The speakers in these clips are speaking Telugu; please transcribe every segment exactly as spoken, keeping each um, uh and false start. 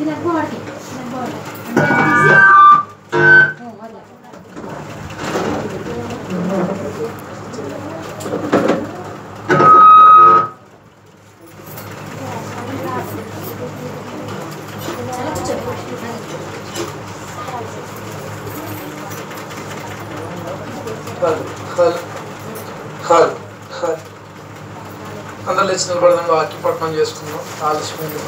అందరూ లేచి నిలబడదాం, వాక్య పఠనం చేసుకుందాం. ఆలస్యమైంది.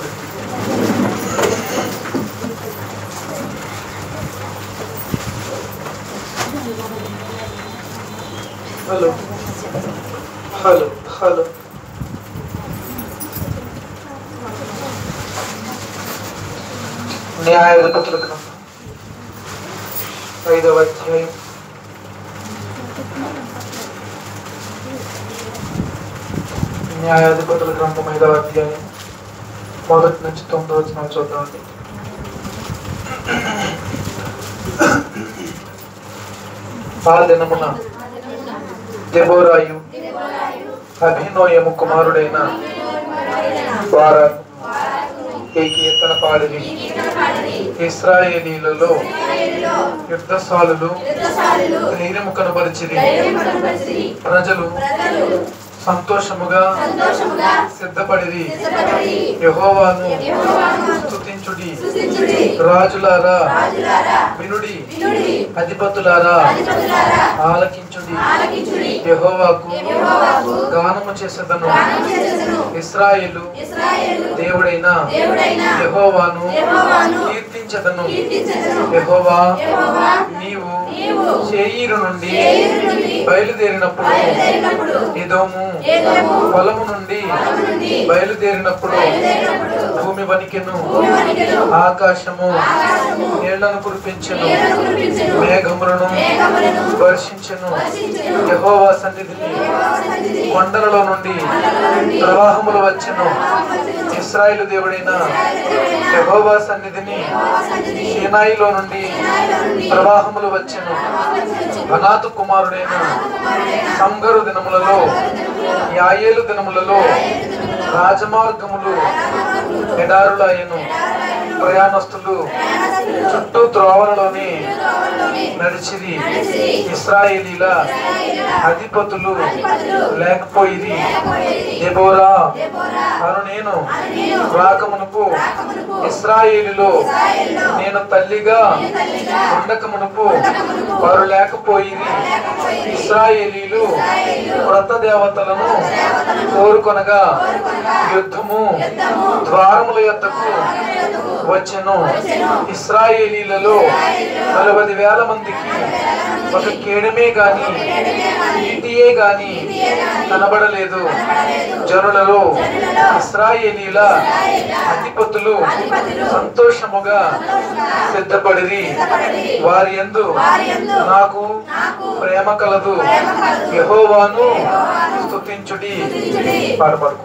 హలో హలో హలో న్యాయాధిపతుల గ్రంథం ఐదవ అధ్యాయం న్యాయాధిపతుల గ్రంథం ఐదవ అధ్యాయం మొదటి నుంచి తొమ్మిది వచనాలు చూద్దామండి. ఆ దినమున దెబోరాయు అభినోయము కుమారుడైన బారాకు ఈ కీర్తన పాడిరి. ఇశ్రాయేలీలలో యుద్ధశాలులు ధైర్యము కనబరిచిరి. ప్రజలు సంతోషముగా సిద్ధపడిరి. యెహోవాను స్తుతించుడి. రాజులారా వినుడి, అధిపతులారా ఆలకించుడి. యెహోవాకు గానము చేసేదను. ఇశ్రాయేలు దేవుడైన యెహోవాను కీర్తించెదను. యెహోవా నీవు శేయీరు నుండి బయలుదేరినప్పుడు, ఎదోము పొలము నుండి బయలుదేరినప్పుడు భూమి వణికెను, ఆకాశము నీళ్లను కురిపించెను, మేఘములను వర్షించెను. యెహోవా సన్నిధిని కొండలలో నుండి ప్రవాహములు వచ్చెను. ఇశ్రాయేలు దేవుడైన యెహోవా సన్నిధిని సీనాయిలో నుండి ప్రవాహములు వచ్చెను. అనాతు కుమారుడైన సంగరు దినములలో, యాయేలు దినములలో రాజమార్గములు ఎడారులయ్యెను. ప్రయాణస్తులు చుట్టూ త్రోవలలోని నడిచిరి. ఇశ్రాయేలీల అధిపతులు లేకపోయిరి. దెబోరా అను నేను రాకమునుపు ఇశ్రాయేలులో నేను తల్లిగా ఉండకమునుపు వారు లేకపోయిరి. ఇశ్రాయేలీలు క్రొత్త దేవతలను కోరుకొనగా యుద్ధము ద్వారముల యొద్దకు వచ్చెను. ఇశ్రాయేలీలలో నలభై వేల మందికి ఒక కేడమే గాని ఈటియే గాని కనబడలేదు. జనులలో ఇశ్రాయేలీల అధిపతులు సంతోషముగా సిద్ధపడిరి. వారి యందు నాకు ప్రేమ కలదు. యెహోవాను స్తుతించుడి. పాడపడుకుందాం.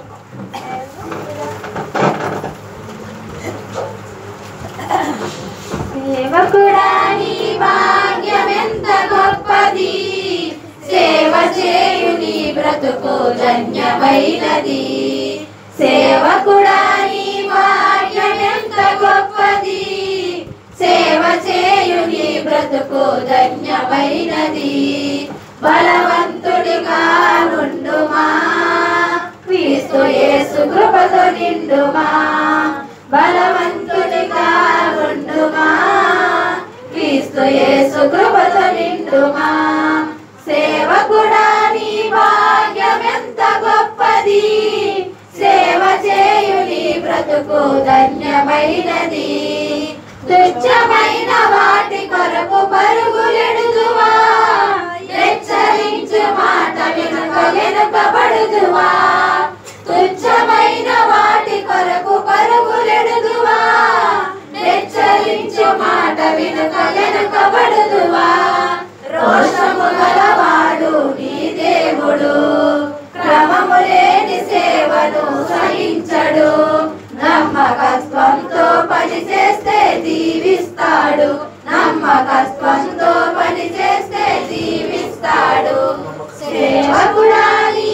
సేవకుడా నీ భాగ్యమెంత గొప్పది, సేవ చేయు నీ బ్రతుకు ధన్యమైనది. సేవకుడా నీ భాగ్యమెంత గొప్పది, సేవ చేయు నీ బ్రతుకు ధన్యమైనది. బలవంతుడిగా నుండుమా, క్రీస్తు యేసు కృపతో నిండుమా. బలవంతుడిగా ఉండుమా, క్రీస్తు యేసు కృపతో నిండుమా. సేవకుడా నీ భాగ్యమెంత గొప్పది, సేవ చేయు నీ బ్రతుకు ధన్యమైనది. తుచ్చమైన వాటి కొరకు పరుగులెడుదువా, హెచ్చరించు మాట వెనుక వెనుకబడుదువా. తుచ్చమైన వాటి కొరకు పరుగులెడుదువా, హెచ్చరించు మాట వెనుక వెనుకబడుదువా. రోషము గలవాడు నీ దేవుడు, క్రమము లేని సేవను సహించడు. నమ్మకత్వంతో పని చేస్తే దీవిస్తాడు, నమ్మకత్వంతో పని చేస్తే దీవిస్తాడు. సేవకుడా నీ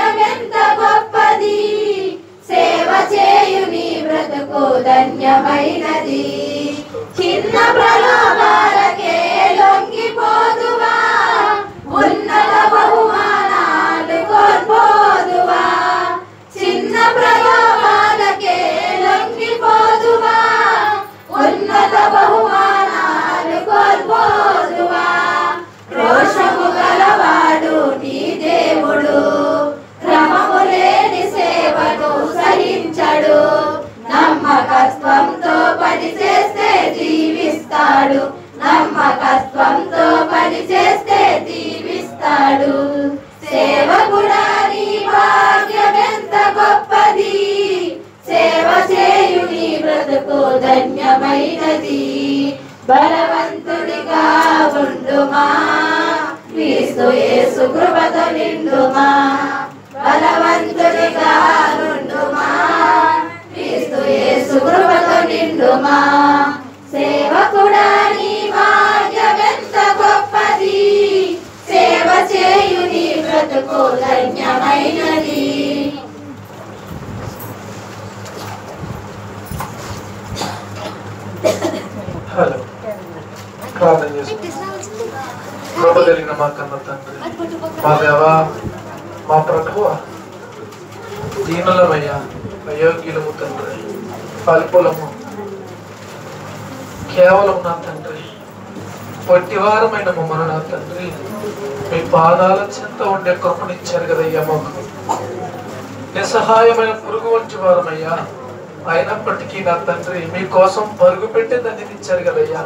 భాగ్యమెంత గొప్పది, సేవ చేయు నీ బ్రతుకు ధన్యమై ధన్యమైనది. బలవంతుడిగా ఉండుమా, క్రీస్తు యేసు కృపతో నిండుమా. బలవంతుడిగా ఉండుమా, క్రీస్తు యేసు కృపతో నిండుమా. సేవకుడా నీ భాగ్యమెంత గొప్పది, సేవ చేయు నీ బ్రతుకు ధన్యమైనది. హలో, ప్రార్థన చేసుకుంటాం. కృప కలిగిన మా కన్న తండ్రి, మా దేవా, మా ప్రభువ, దీనులమయ్యా, అయోగ్యులము తండ్రి, అల్పులము, కేవలం నా తండ్రి, పొట్టివారమైన మమ్మల్ని నా తండ్రి మీ పాదాల చెంత ఉండే కృపనిచ్చారు కదయ్యా. మాకు నిస్సహాయమైన పురుగు వంటి వారమయ్యా, అయినప్పటికీ నా తండ్రి మీకోసం పరుగు పెట్టి దాన్ని ఇచ్చారు కదయ్యా.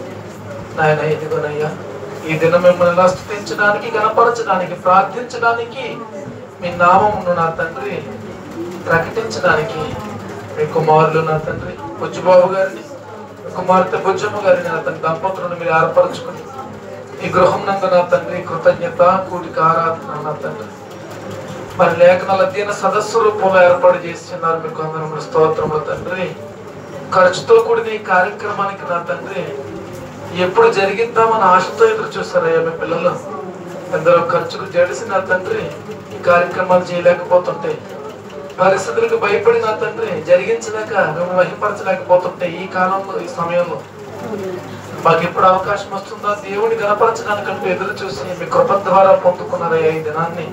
నాయన ఇదిగోనయ్యా, ఈ దినం మిమ్మల్ని ఇలా స్తుతించడానికి, గణపరచడానికి, ప్రార్థించడానికి, మీ నామమును నా తండ్రి ప్రకటించడానికి మీ కుమారులు నా తండ్రి బుజ్జుబాబు గారిని, కుమార్తె బుజ్జమ్మ గారిని నా తండ్రి దంపతులను మీరు ఏర్పరచుకుని ఈ గృహం నందు నా తండ్రి కృతజ్ఞత కూడిక ఆరాధన నా తండ్రి మరి లేఖనాల అధ్యయన సదస్సు రూపంలో ఏర్పాటు చేస్తున్నారు. మీకు అందరూ స్తోత్రములు తండ్రి. ఖర్చుతో కూడిన ఈ కార్యక్రమానికి నా తండ్రి ఎప్పుడు జరిగిద్దామని ఆశతో ఎదురు చూస్తారయ్యా మీ పిల్లలు. ఎందరో ఖర్చుకు జడిసి నా తండ్రి ఈ కార్యక్రమాలు చేయలేకపోతుంటే, పరిస్థితులకు భయపడి నా తండ్రి జరిగించలేక మేము మహిమపరచలేకపోతుంటే, ఈ కాలంలో ఈ సమయంలో మాకు ఎప్పుడు అవకాశం వస్తుందా దేవుని గణపరచడానికంటూ ఎదురు చూసి మీ కృప ద్వారా పొందుకున్నారయ్యా ఈ దినాన్ని.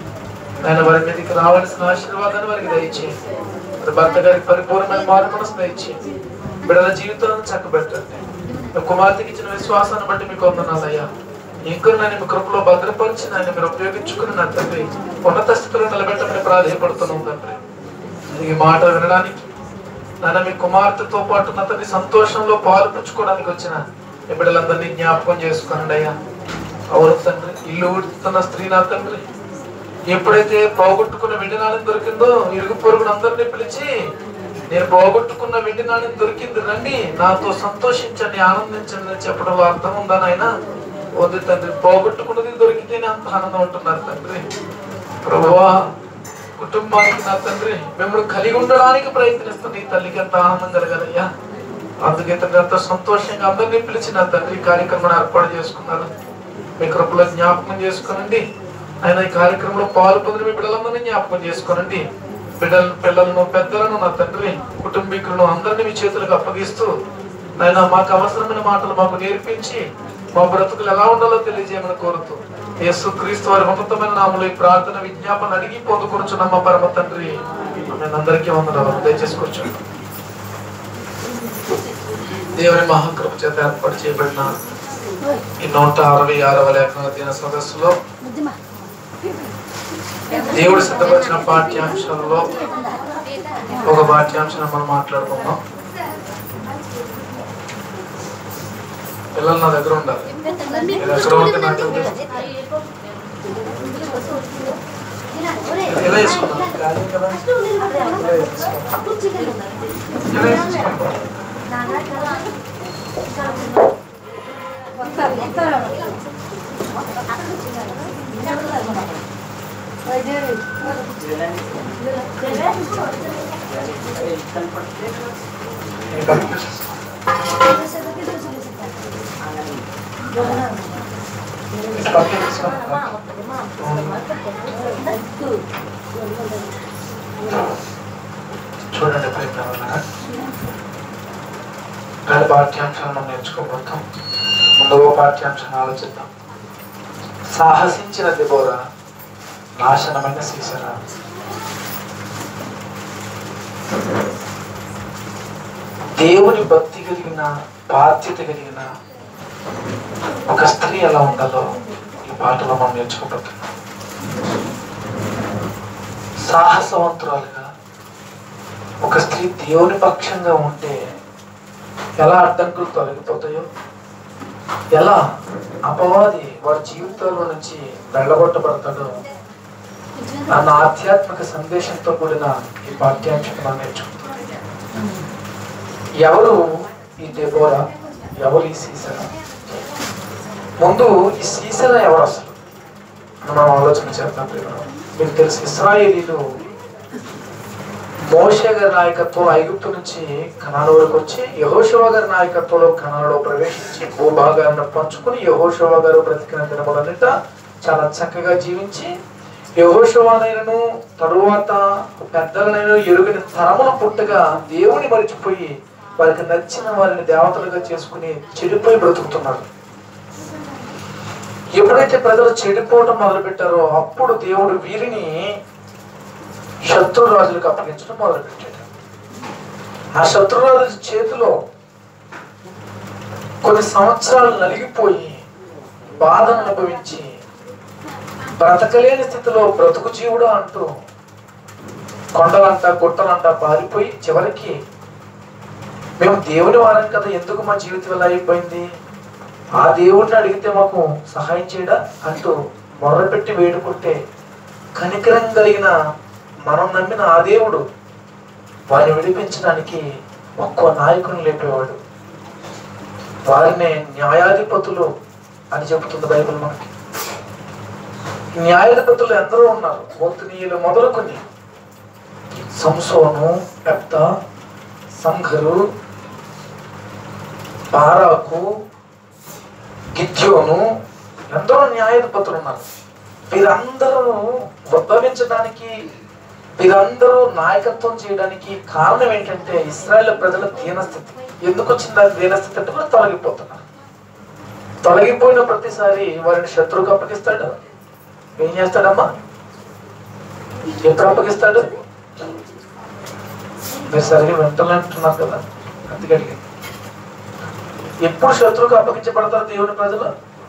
ఆయన వారి మీదకి రావాల్సిన ఆశీర్వాదాన్ని వారికి దయచేయండి. భర్త గారికి పరిపూర్ణమైన మారు మనసు దయచేయండి. బిడ్డల జీవితాలను చక్కబెట్టండి. కుమార్తెకి ఇచ్చిన విశ్వాసాన్ని బట్టి మీకు వందనాలయ్యా. ఇంకొక నన్ను మీ కృపలో భద్రపరిచి నన్ను మీరు ఉపయోగించుకుని నా తండ్రి ఉన్నత స్థితిలో నిలబెట్టమని ప్రాధాన్యపడుతున్నాం తండ్రి. ఈ మాట వినడానికి నన్ను మీ కుమార్తెతో పాటు నా తండ్రి సంతోషంలో పాలు పుచ్చుకోవడానికి వచ్చిన ఈ బిడ్డలందరినీ జ్ఞాపకం చేసుకోనండి అయ్యా. అవును తండ్రి, ఇల్లు ఉడుతున్న స్త్రీ నా తండ్రి ఎప్పుడైతే పోగొట్టుకున్న వెండి నాణ్యం దొరికిందో ఇరుగు పొరుగును అందరినీ పిలిచి, నేను పోగొట్టుకున్న వెండి నాణ్యం దొరికింది, రండి నాతో సంతోషించండి, ఆనందించండి అని చెప్పడం అర్థం ఉందా నాయన? వద్దు తండ్రి, పోగొట్టుకున్నది దొరికితేనే అంత ఆనందం ఉంటున్నారు తండ్రి. ప్రభువా, కుటుంబానికి నా తండ్రి మిమ్మల్ని కలిగి ఉండడానికి ప్రయత్నిస్తుంది ఈ తల్లికి ఎంత ఆనందం కలగాలయ్యా. అందుకే తండ్రి ఎంతో సంతోషంగా అందరినీ పిలిచి నా తండ్రి కార్యక్రమాన్ని ఏర్పాటు చేసుకున్నారు. మీ కృపలో జ్ఞాపకం చేసుకోనండి ఆయన. ఈ కార్యక్రమంలో పాలు పొందిన మీ బిడ్డలందరినీ జ్ఞాపకం చేసుకోనండి. బిడ్డలను, పిల్లలను, పెద్దలను నా తండ్రి కుటుంబీకులను అందరినీ మీ చేతులకు అప్పగిస్తూ నాయన మాకు అవసరమైన మాటలు మాకు నేర్పించి మా బ్రతుకులు ఎలా ఉండాలో తెలియజేయమని కోరుతూ యేసు క్రీస్తు వారి ఉన్నతమైన నామములో ఈ ప్రార్థన విజ్ఞాపన అడిగి పొందుకొనుచున్నాం మా పరమ తండ్రి. నేను అందరికీ వందనాలు. దయచేసి కూర్చోండి. దేవుని మహాకృప చేత ఏర్పాటు చేయబడిన ఈ నూట అరవై ఆరవ లేఖనాల దిన సదస్సులో దేవుడు సిద్ధపరిచిన పాఠ్యాంశాలలో ఒక పాఠ్యాంశాన్ని మనం మాట్లాడుకుందాం. పిల్లలు నా దగ్గర ఉండాలి. ఎక్కడ ఉంటే నాకు ఎలా వేసుకున్నాం చూడండి ప్రయత్నం రెండు పాఠ్యాంశాలను మనం నేర్చుకోబోతాం. ముందవ పాఠ్యాంశాన్ని ఆలోచిద్దాం. సాహసించిన దెబోరా, నాశనమైన సీసెరా. దేవుని భక్తి కలిగిన, బాధ్యత కలిగిన ఒక స్త్రీ ఎలా ఉండాలో ఈ పాటలో మనం నేర్చుకోబోతున్నాం. సాహసవంతురాలుగా ఒక స్త్రీ దేవుని పక్షంగా ఉంటే ఎలా అడ్డంకులు తొలగిపోతాయో, ఎలా అపవాది వారి జీవితంలో నుంచి వెళ్ళగొట్టబడతాడో అన్న ఆధ్యాత్మిక సందేశంతో కూడిన ఈ పాఠ్యాంశం మనం నేర్చుకుంటాం. ఎవరు ఈ దెబోరా? ఎవరు ఈ సీసెరా? ముందు ఈ సీసెరా ఎవరు అసలు మనం ఆలోచన చేద్దాం. మీకు తెలుసు, ఇశ్రాయేలీలు మోషే గారి నాయకత్వంలో ఐగుప్తు నుంచి కనాను వరకు వచ్చి యెహోషువ గారి నాయకత్వంలో కనానులో ప్రవేశించి భూభాగాన్ని పంచుకుని యెహోషువ గారు బ్రతికిన దినములన్నిట చాలా చక్కగా జీవించి యెహోషువనైనను తరువాత పెద్దలనైనా ఎరుగని తరములు పుట్టగా దేవుని మరిచిపోయి వారికి నచ్చిన వారిని దేవతలుగా చేసుకుని చెడిపోయి బ్రతుకుతున్నారు. ఎప్పుడైతే ప్రజలు చెడిపోవటం మొదలు పెట్టారో అప్పుడు దేవుడు వీరిని శత్రురాజులకు అప్పగించడం మొదలు పెట్టాడు. ఆ శత్రురాజు చేతిలో కొన్ని సంవత్సరాలు నలిగిపోయి బాధను అనుభవించి బ్రతకలేని స్థితిలో బ్రతుకు జీవుడు అంటూ కొండలంట గుట్టలంట పారిపోయి చివరికి మేము దేవుని వారం కదా, ఎందుకు మా జీవితం ఎలా అయిపోయింది, ఆ దేవుడిని అడిగితే మాకు సహాయం చేయడా అంటూ మొర్రపెట్టి వేడుకుంటే కనికరం కలిగిన మనం నమ్మిన ఆ దేవుడు వారిని విడిపించడానికి ఒక్కో నాయకుని లేపేవాడు. వారిని న్యాయాధిపతులు అని చెబుతుంది బైబిల్ మనకి. న్యాయాధిపతులు ఎందరో ఉన్నారు. ఒత్నీయులు మొదలుకొని సంసోను, పెద్ద సంఘరు, బారాకు, గిద్యోను, ఎందరో న్యాయాధిపతులు ఉన్నారు. వీరందరూ ఉద్భవించడానికి, వీరందరూ నాయకత్వం చేయడానికి కారణం ఏంటంటే ఇశ్రాయేలు ప్రజల దీనస్థితి. ఎందుకు వచ్చింది ఆ దీనస్థితి అంటే కూడా తొలగిపోతున్నారు. తొలగిపోయిన ప్రతిసారి వారిని శత్రువుకు అప్పగిస్తాడు. ఏం చేస్తాడమ్మా? ఎప్పుడు అప్పగిస్తాడు? మీరు సరిగ్గా వెంటనే అంటున్నారు కదా, అందుకడిగి ఎప్పుడు శత్రువుకు అప్పగించబడతారు దేవుని ప్రజలు?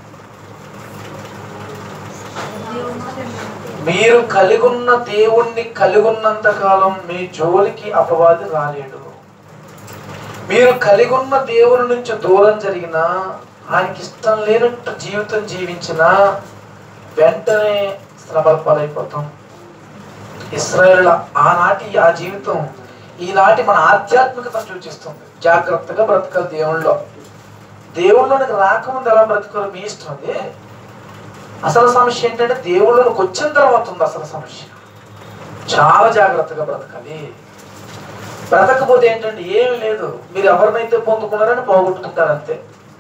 మీరు కలిగున్న దేవుణ్ణి కలిగున్నంత కాలం మీ జోలికి అపవాది రాలేడు. మీరు కలిగున్న దేవుని నుంచి దూరం జరిగినా, ఆయనకి ఇష్టం లేనట్టు జీవితం జీవించినా వెంటనే శ్రమల పాలైపోతాం. ఇశ్రాయేలు ఆనాటి ఆ జీవితం ఈనాటి మన ఆధ్యాత్మికతను సూచిస్తుంది. జాగ్రత్తగా బ్రతకాలి దేవుళ్ళలో. దేవుళ్ళలోనికి రాకముందు ఎలా బ్రతకాలో మీ ఇష్టం. అది అసలు సమస్య ఏంటంటే దేవుళ్ళలోకి వచ్చిన తర్వాత ఉంది అసలు సమస్య. చాలా జాగ్రత్తగా బ్రతకాలి. బ్రతకపోతే ఏంటంటే ఏమి లేదు, మీరు ఎవరినైతే పొందుకున్నారని పోగొట్టుకుంటారు అంతే.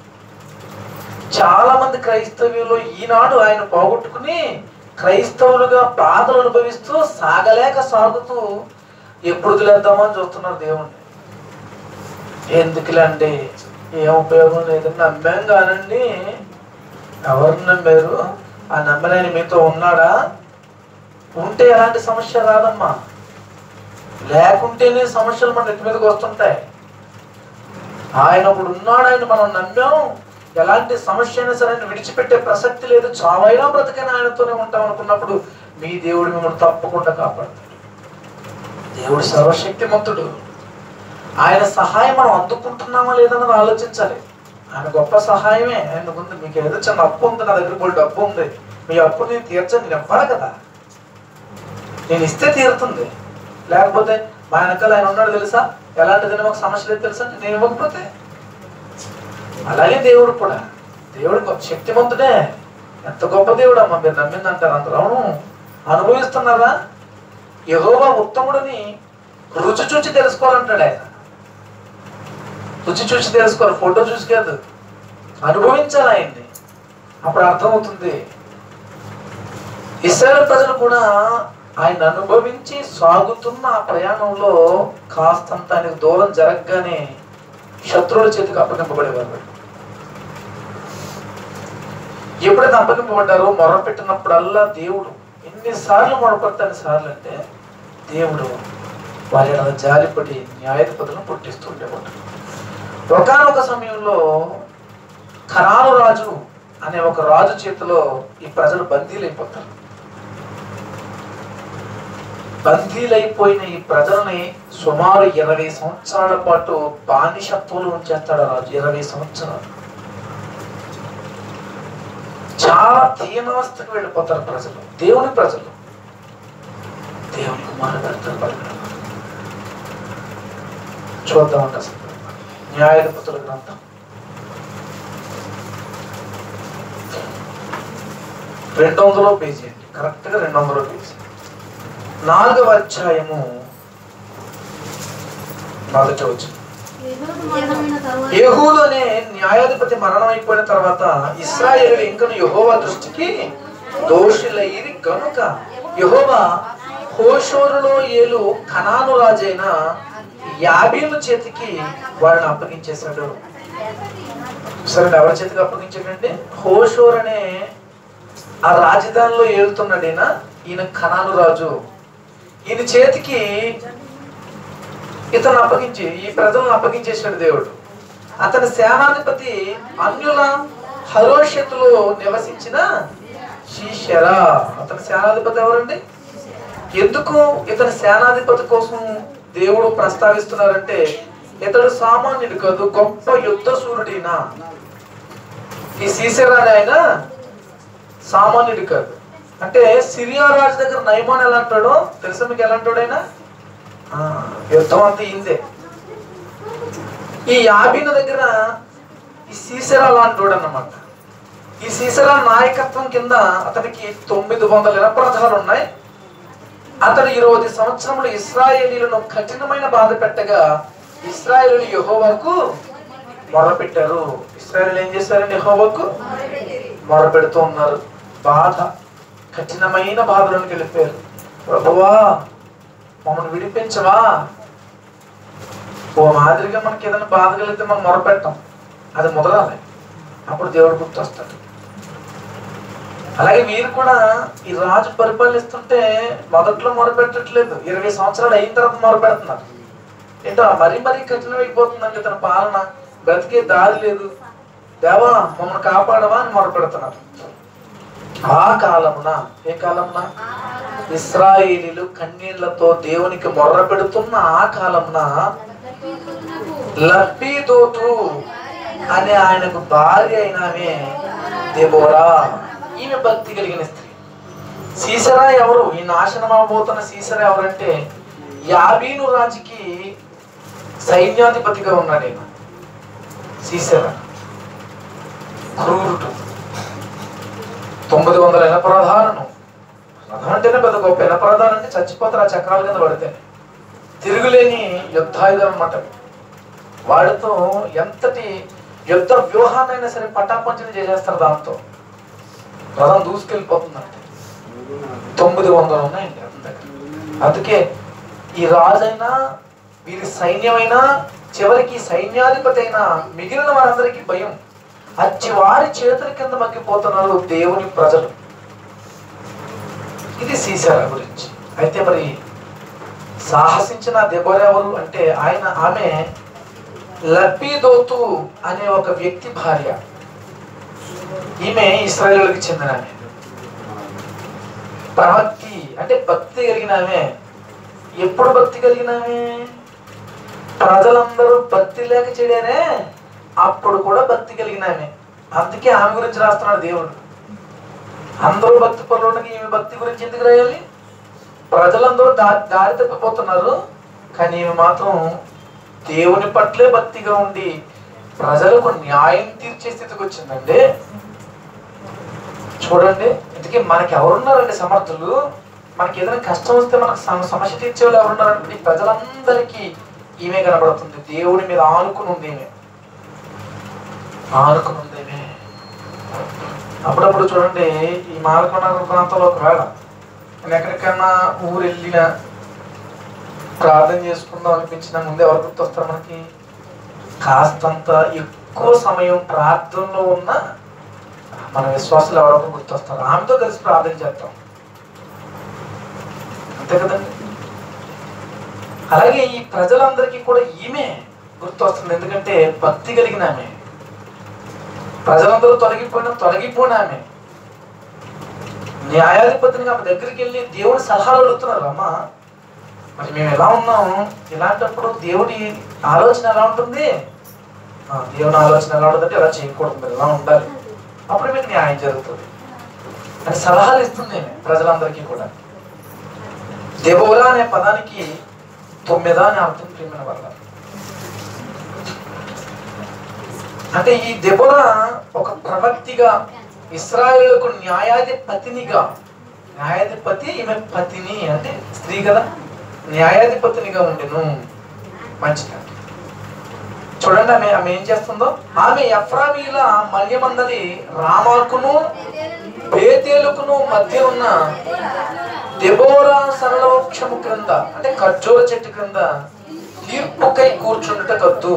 చాలా మంది క్రైస్తవ్యులు ఈనాడు ఆయన పోగొట్టుకుని క్రైస్తవులుగా బాధలు అనుభవిస్తూ సాగలేక సాగుతూ ఎప్పుడు వదిలేద్దామని చూస్తున్నారు దేవుణ్ణి. ఎందుకులేండి, ఏం ఉపయోగం లేదు, నమ్మాం కానండి. ఎవరు నమ్మారు? ఆ నమ్మలేని మీతో ఉన్నాడా? ఉంటే ఎలాంటి సమస్య రాదమ్మా. లేకుంటేనే సమస్యలు మన నెత్తి మీదకి వస్తుంటాయి. ఆయన ఒకడు ఉన్నాడు, ఆయన మనం నమ్మాం, ఎలాంటి సమస్య అయినా సరే విడిచిపెట్టే ప్రసక్తి లేదు, చావైనా బ్రతికైనా ఆయనతోనే ఉంటాం అనుకున్నప్పుడు మీ దేవుడు మిమ్మల్ని తప్పకుండా కాపాడతాడు. దేవుడు సర్వశక్తిమంతుడు. ఆయన సహాయం మనం అందుకుంటున్నామా లేదన్నది ఆలోచించాలి. ఆయన గొప్ప సహాయమే ఆయన ముందు. మీకు ఏదో చిన్న అప్పు ఉంది, నా దగ్గర కూడా డబ్బు ఉంది, మీ అప్పు నేను తీర్చని నేను ఇవ్వాలి కదా. నేను ఇస్తే తీరుతుంది, లేకపోతే మా వెనకాల ఆయన ఉన్నాడు తెలుసా, ఎలాంటిదైనా మాకు సమస్య లేదు తెలుసా, నేను ఇవ్వకపోతే. అలాగే దేవుడు కూడా, దేవుడు గొప్ప శక్తిమంతుడే. ఎంత గొప్ప దేవుడు అమ్మా మీరు నమ్మిందంటారు అందరూ. అవును, అనుభవిస్తున్నారా? యెహోవా ఉత్తముడిని రుచి చూచి తెలుసుకోవాలంటాడు ఆయన. రుచి చూసి తెలుసుకోవాలి, ఫోటో చూసి కాదు, అనుభవించాలి ఆయన్ని, అప్పుడు అర్థమవుతుంది. ఇశ్రాయేలు ప్రజలు కూడా ఆయన అనుభవించి సాగుతున్న ఆ ప్రయాణంలో కాస్తంత ఆయనకు దూరం జరగగానే శత్రువుల చేతికి అప్పగింపబడేవారు. ఎప్పుడైతే అప్పగింపబడ్డారో మొరపెట్టినప్పుడల్లా దేవుడు, ఎన్నిసార్లు మొరపెడతాని సార్లు అంటే దేవుడు వారి అలా జాలిపడి న్యాయాధిపతులను పుట్టిస్తూ ఉండేవాడు. ఒకనొక సమయంలో కనాను రాజు అనే ఒక రాజు చేతిలో ఈ ప్రజలు బందీలైపోతారు. బందీలైపోయిన ఈ ప్రజలని సుమారు ఇరవై సంవత్సరాల పాటు బానిసత్వంలో ఉంచేస్తాడు రాజు. ఇరవై సంవత్సరాలు చాలా దీనావస్థకు వెళ్ళిపోతారు ప్రజలు. దేవుని ప్రజలు దేవునికి మాట్లాడతారు. చూద్దామంట అసలు న్యాయాధిపతుల గ్రంథం రెండు వందలో పేజీ అండి, కరెక్ట్ గా రెండు వందలో పేజీ, నాలుగవ అధ్యాయము మొదటి వచనం. యెహూదు అనే న్యాయాధిపతి మరణం అయిపోయిన తర్వాత ఇశ్రాయేలు ఇంకను యెహోవా దృష్టికి దోషులైరి గనుక యెహోవా హోషోరులో ఏలు కనాను రాజైన యాబీను చేతికి వారిని అప్పగించేశాడు. సరే, ఎవరి చేతికి అప్పగించాడంటే హోషోర్ అనే ఆ రాజధానిలో ఏలుతున్నాడు ఈయన. ఈయన కనాను రాజు. ఈయన చేతికి ఇతను అప్పగించి ఈ ప్రజలను అప్పగించేశాడు దేవుడు. అతని సేనాధిపతి అన్యుల హరోషతులో నివసించిన షీషరా. అతని సేనాధిపతి ఎవరండి? ఎందుకు ఇతని సేనాధిపతి కోసం దేవుడు ప్రస్తావిస్తున్నారంటే ఇతడు సామాన్యుడు కాదు, గొప్ప యుద్ధ సూర్యుడినా. ఈ సీసెరా అనే ఆయన సామాన్యుడు కాదు. అంటే సిరియా రాజు దగ్గర నయమాన్ ఎలా అంటాడో తెలుసా మీకు? ఎలా అంటాడు ఆయన? యుద్ధం అంతా ఇందే. ఈ యాబీను దగ్గర ఈ సీసెరా లాంటోడు అన్నమాట. ఈ సీసెరా నాయకత్వం కింద అతనికి తొమ్మిది వందల ఇనపరథాలు ఉన్నాయి. అతడు ఇరవై సంవత్సరములు ఇశ్రాయేలీలను కఠినమైన బాధ పెట్టగా ఇశ్రాయేలీలు యెహోవాకు మొరపెట్టారు. ఇశ్రాయేలీలు ఏం చేశారండి? యెహోవాకు మొరపెడుతూ ఉన్నారు. బాధ, కఠినమైన బాధలోనికి వెళ్ళిపోయారు. ప్రభువా మమ్మల్ని విడిపించవా? ఓ మాదిరిగా మనకి ఏదైనా బాధ కలిగితే మనం మొరపెట్టాం, అది మొదలాలి, అప్పుడు దేవుడు గుర్తొస్తాడు. అలాగే వీరు కూడా ఈ రాజు పరిపాలిస్తుంటే మొదట్లో మొరపెట్టట్లేదు, ఇరవై సంవత్సరాలు అయిన తర్వాత మొరపెడుతున్నారు. ఏంటో మరీ మరీ కఠినమైపోతుందండి తన పాలన, బ్రతికే దారి లేదు, దేవా మమ్మల్ని కాపాడవా అని మొరపెడుతున్నారు. ఆ కాలమున, ఏ కాలమున? ఇశ్రాయేలీలు కన్నీళ్లతో దేవునికి మొర్ర పెడుతున్న ఆ కాలమున లబ్బీదోతు అనే ఆయనకు భార్య అయినామే దెబోరా. ఈమె భక్తి కలిగిన స్త్రీ. సీసెరా ఎవరు? ఈ నాశనం అవబోతున్న సీసెరా ఎవరంటే యాబీను రాజుకి సైన్యాధిపతిగా ఉన్నాడు ఈయన. సీసెరా క్రూరుడు. తొమ్మిది వందల ఎనపరాధాలను, రథం అంటేనే పెద్ద గొప్ప, ఎనపరాధాలు అంటే చచ్చిపోతారు ఆ చక్రాల కింద పడితే. తిరుగులేని యుద్ధాయుధం అన్నమాట. వాడితో ఎంతటి యుద్ధ వ్యూహాన్నైనా సరే పటాపంచలు చేసేస్తారు. దాంతో రథం దూసుకెళ్ళిపోతుందంటే తొమ్మిది వందలు ఉన్నాయండి రథం దగ్గర. అందుకే ఈ రాజైనా వీరి సైన్యమైనా చివరికి సైన్యాధిపతి అయినా మిగిలిన వారందరికీ భయం. అచ్చి వారి చేతుల కింద మగ్గిపోతున్నారు దేవుని ప్రజలు. ఇది సీసెరా గురించి. అయితే మరి సాహసించిన దెబోరా ఎవరు అంటే ఆయన ఆమె లబ్బీదోతు అనే ఒక వ్యక్తి భార్య. ఈమె ఇశ్రాయేలుకి చెందిన ఆమె. ప్రవక్తి అంటే భక్తి కలిగిన ఆమె. ఎప్పుడు భక్తి కలిగిన ఆమె? ప్రజలందరూ భక్తి లేక చెడారే అప్పుడు కూడా భక్తి కలిగిన ఆమె. అందుకే ఆమె గురించి రాస్తున్నాడు దేవుడు. అందరూ భక్తి పరులు, ఈమె భక్తి గురించి ఎందుకు రాయాలి? ప్రజలందరూ దారి దారి తప్పిపోతున్నారు, కానీ ఈమె మాత్రం దేవుని పట్లే భక్తిగా ఉండి ప్రజలకు న్యాయం తీర్చే స్థితికి వచ్చిందండి. చూడండి, ఇంతకీ మనకి ఎవరున్నారండి సమర్థులు? మనకి ఏదైనా కష్టం వస్తే మనకు సమస్య తీర్చే వాళ్ళు ఎవరున్నారంటే ప్రజలందరికీ ఈమె కనబడుతుంది. దేవుడి మీద ఆనుకుని ఉంది ఈమె, ఆనుకుని ఉంది ఈమె. అప్పుడప్పుడు చూడండి, ఈ మాలకొండ ప్రాంతంలో ఒకవేళ నేను ఎక్కడికన్నా ఊరు వెళ్ళినా ప్రార్థన చేసుకుందాం అనిపించిన ముందే ఎవరు గుర్తొస్తారు మనకి? కాస్తంత ఎక్కువ సమయం ప్రార్థనలో ఉన్న మన విశ్వాసులు ఎవరొకరు గుర్తొస్తారు. ఆమెతో కలిసి ప్రార్థన చేస్తాం, అంతే కదండి. అలాగే ఈ ప్రజలందరికీ కూడా ఈమె గుర్తొస్తుంది. ఎందుకంటే భక్తి కలిగిన ఆమె. ప్రజలందరూ తొలగిపోయినా తొలగిపోయిన ఆమె. న్యాయాధిపతిని ఆమె దగ్గరికి వెళ్ళి దేవుడి సలహాలు అడుగుతున్నారు. అమ్మా మరి మేము ఎలా ఉన్నాము, ఇలాంటప్పుడు దేవుడి ఆలోచన ఎలా ఉంటుంది? దేవుని ఆలోచన ఎలా ఉంటుందంటే ఎలా చేయకూడదు, మీరు ఎలా ఉండాలి, అప్పుడు మీకు న్యాయం జరుగుతుంది అని సలహాలు ఇస్తుంది ప్రజలందరికీ కూడా. దెబోరా అనే పదానికి తొమ్మిదా అని అర్థం ప్రియమైన వల్ల. అంటే ఈ దెబోరా ఒక ప్రవక్తిగా, ఇశ్రాయేలుకు న్యాయాధిపతినిగా, న్యాయాధిపతి ఈమె పతిని అంటే స్త్రీ కదా, న్యాయాధిపతినిగా ఉండెను. మంచిది. చూడండి ఆమె ఆమె ఏం చేస్తుందో. ఆమె ఎఫ్రామీల మన్యమందలి రామాకును బేతేలుకును మధ్య ఉన్న దెబోరా సరళవృక్షము క్రింద అంటే ఖర్జూర చెట్టు క్రింద తీర్పుకై కూర్చుండుట కద్దు.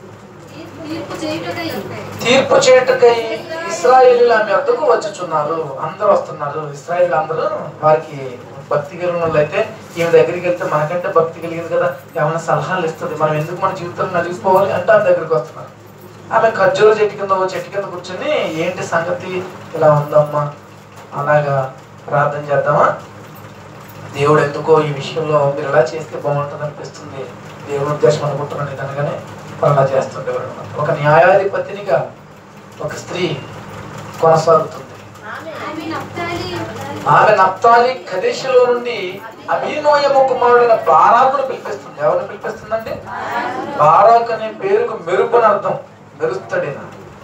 తీర్పు చేయుటకై ఇశ్రాయేలీయులు ఆమె వద్దకు వచ్చుచున్నారు. అందరూ వస్తున్నారు. ఇశ్రాయేలీయులు అందరూ వారికి భక్తి కలిగిన వాళ్ళు అయితే ఈమె దగ్గరికి వెళ్తే మనకంటే భక్తి కలిగింది కదా, ఏమైనా సలహాలు ఇస్తుంది, మనం ఎందుకు మన జీవితంలో నలిగిపోవాలి అంటే ఆమె దగ్గరికి వస్తున్నారు. ఆమె ఖర్జూర చెట్టు కింద ఓ చెట్టు కింద కూర్చొని ఏంటి సంగతి ఇలా ఉందమ్మా, అలాగా ప్రార్థన చేద్దామా, దేవుడు ఎందుకో ఈ విషయంలో మీరు ఎలా చేస్తే బాగుంటుంది అనిపిస్తుంది, దేవుడు ఉద్దేశం అనుకుంటున్నాను ఇది అనగానే అలా చేస్తుండేవారు. ఒక న్యాయాధిపతినిగా ఒక స్త్రీ కొనసాగుతుంది. ఆమె నప్తాలి కదేశులో నుండి అబీనోయము కుమారుడైన బారాకును పిలిపిస్తుంది. ఎవరిని పిలిపిస్తుందండి? బారాక్ అనే పేరుకు మెరుపుని అర్థం, మెరుస్తాడేనా.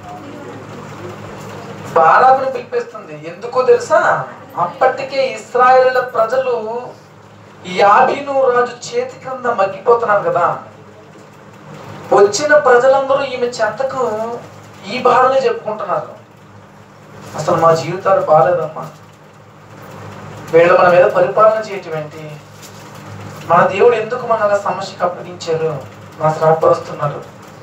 బారాకును పిలిపిస్తుంది. ఎందుకో తెలుసా? అప్పటికే ఇశ్రాయేలీయుల ప్రజలు ఈ యాబీను రాజు చేతి కింద మగ్గిపోతున్నారు కదా. వచ్చిన ప్రజలందరూ ఈమె చెంతకు ఈ బాధనే చెప్పుకుంటున్నారు. అసలు మా జీవితాలు బాగాలేదమ్మా, వీళ్ళు మన మీద పరిపాలన చేయటం ఏంటి, మన దేవుడు ఎందుకు మన అలా సమస్యకు అప్పగించారు, మన శ్రాపరుస్తున్నారు,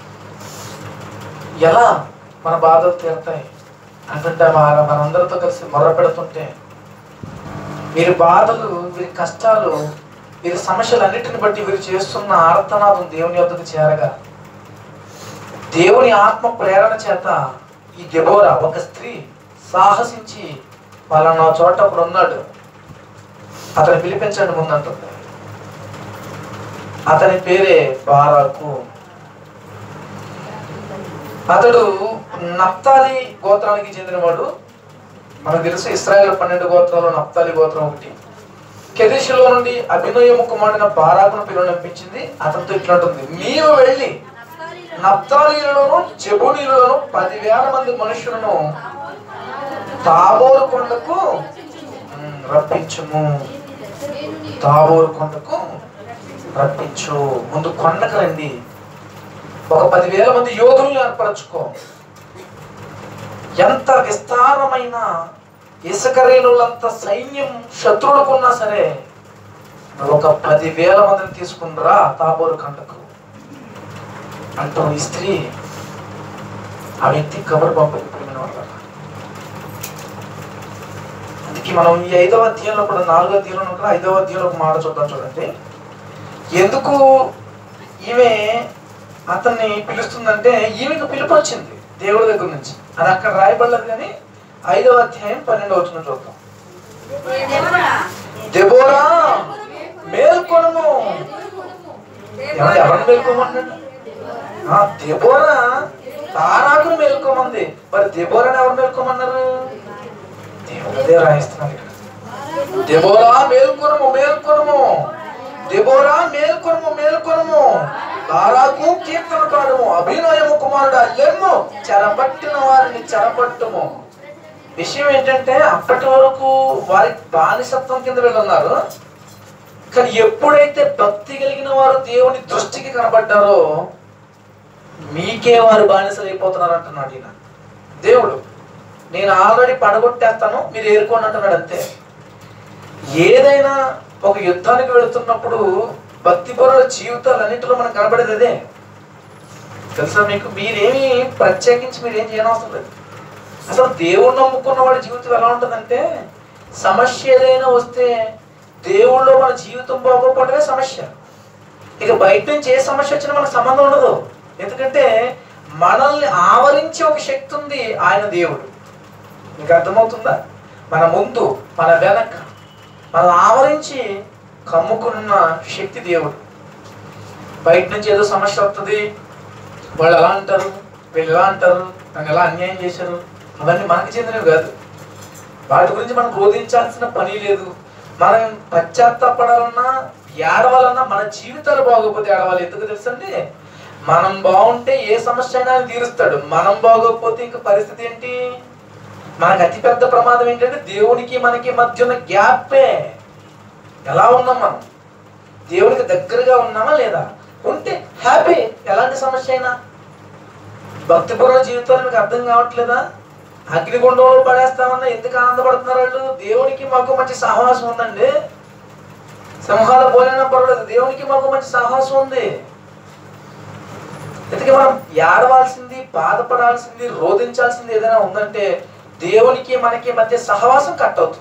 ఎలా మన బాధలు తీరుతాయి అంటుంటే మనందరితో కలిసి మొర్ర పెడుతుంటే వీరి బాధలు, వీరి కష్టాలు, వీరి సమస్యలన్నిటిని బట్టి వీరు చేస్తున్న ఆర్తనాదం దేవుని యొద్దకు చేరగా దేవుని ఆత్మ ప్రేరణ చేత ఈ దెబోరా ఒక స్త్రీ సాహసించి పలానా చోట అప్పుడు ఉన్నాడు, అతను పిలిపించండి ముందంటుంది. అతని పేరే బారాకు. అతడు నప్తాలి గోత్రానికి చెందినవాడు. మనకు తెలుసు ఇశ్రాయేలు పన్నెండు గోత్రాలు, నప్తాలి గోత్రం ఒకటి. కెదెషులో నుండి అబీనోయము కుమారుడైన బారాకును పిలువనిపించింది. అతనితో ఇట్లాంటుంది, నీవు వెళ్ళి నప్తాలీలోను జెబూలీలోను పదివేల మంది మనుషులను తాబోరు కొండకు రప్పించుము. తాబోరు కొండకు రప్పించు. ముందు కొండకు రండి, ఒక పదివేల మంది యోధులను ఏర్పరచుకో. ఎంత విస్తారమైన ఇసుకరేణులంత సైన్యం శత్రువులకున్నా సరే ఒక పదివేల మందిని తీసుకునిరా తాబోరు కొండకు అంటూ ఈ స్త్రీ ఆ వ్యక్తి కబురు పంపకపోయిన వాళ్ళ. అందుకే మనం ఈ ఐదవ అధ్యాయంలో కూడా, నాలుగో అధ్యాయంలో కూడా ఐదవ అధ్యాయంలో ఒక మాట చూద్దాం. చూడండి, ఎందుకు ఈమె అతన్ని పిలుస్తుందంటే ఈమెకు పిలుపు వచ్చింది దేవుడి దగ్గర నుంచి. అది అక్కడ రాయబడలేదు కానీ ఐదవ అధ్యాయం పన్నెండవ వచనం చూద్దాం. దెబోరా మేల్కొనుము. ఎవరిని మేల్కోమంటున్నాడు? దెబోరా బారాకును మేల్కోమంది. మరి దెబోరాని ఎవరు మేల్కోమన్నారు? దేవుడే రాయిస్తున్నారు ఇక్కడ. దెబోరా మేల్కొనుము, మేల్కొనుము, దెబోరా మేల్కొనుము, మేల్కొనుము, బారాకు కీర్తన పాడుము, అబీనోయము కుమారుడా లెమ్ము, చెరపట్టిన వారిని చెరపట్టుము. విషయం ఏంటంటే అప్పటి వరకు వారి బానిసత్వం కింద వెళ్ళున్నారు. కానీ ఎప్పుడైతే భక్తి కలిగిన వారు దేవుని దృష్టికి కనబడ్డారో మీకే వారు బానిసలు అయిపోతున్నారు అంటున్నాడు ఈయన దేవుడు. నేను ఆల్రెడీ పడగొట్టేస్తాను, మీరు ఏరుకోండి అంటున్నాడు అంతే. ఏదైనా ఒక యుద్ధానికి వెళుతున్నప్పుడు భక్తి పరుల జీవితాలు అన్నింటిలో మనకు కనబడేది అదే తెలుసా మీకు. మీరేమి ప్రత్యేకించి మీరేం చేయనవసరం లేదు. అసలు దేవుడు నమ్ముకున్న వాడి జీవితం ఎలా ఉంటుందంటే, సమస్య ఏదైనా వస్తే దేవుళ్ళో మన జీవితం బాగోపోవడమే సమస్య. ఇక బయట నుంచి ఏ సమస్య వచ్చినా మనకు సంబంధం ఉండదు. ఎందుకంటే మనల్ని ఆవరించి ఒక శక్తి ఉంది, ఆయన దేవుడు. మీకు అర్థమవుతుందా? మన ముందు, మన వెనక, మనం ఆవరించి కమ్ముకున్న శక్తి దేవుడు. బయట నుంచి ఏదో సమస్య వస్తుంది, వాళ్ళు ఎలా అంటారు, వీళ్ళు ఎలా అంటారు, నన్ను ఎలా అన్యాయం చేశారు, అవన్నీ మనకు చెందినవి కాదు. వాటి గురించి మనం క్రోధించాల్సిన పని లేదు. మనం పశ్చాత్తాపడాలన్నా ఏడవాలన్నా మన జీవితాలు బాగోపోతే ఏడవాలి. ఎందుకు తెలుసండి? మనం బాగుంటే ఏ సమస్య అయినా తీరుస్తాడు. మనం బాగోకపోతే ఇంక పరిస్థితి ఏంటి? మనకు అతిపెద్ద ప్రమాదం ఏంటంటే దేవునికి మనకి మధ్య ఉన్న గ్యాపే. ఎలా ఉన్నాం మనం? దేవునికి దగ్గరగా ఉన్నామా లేదా? ఉంటే హ్యాపీ, ఎలాంటి సమస్య అయినా. భక్తిపూర్వ జీవితాలు మీకు అర్థం కావట్లేదా? అగ్నిగుండంలో పడేస్తామన్నా ఎందుకు ఆనందపడుతున్నారు వాళ్ళు? దేవునికి మాకు మంచి సహవాసం ఉందండి. సింహాల పోలేనా పర్వాలేదు, దేవునికి మాకు మంచి సహవాసం ఉంది. ఎందుకంటే మనం ఏడవాల్సింది, బాధపడాల్సింది, రోధించాల్సింది ఏదైనా ఉందంటే దేవునికి మనకి మధ్య సహవాసం కట్ అవుతుంది.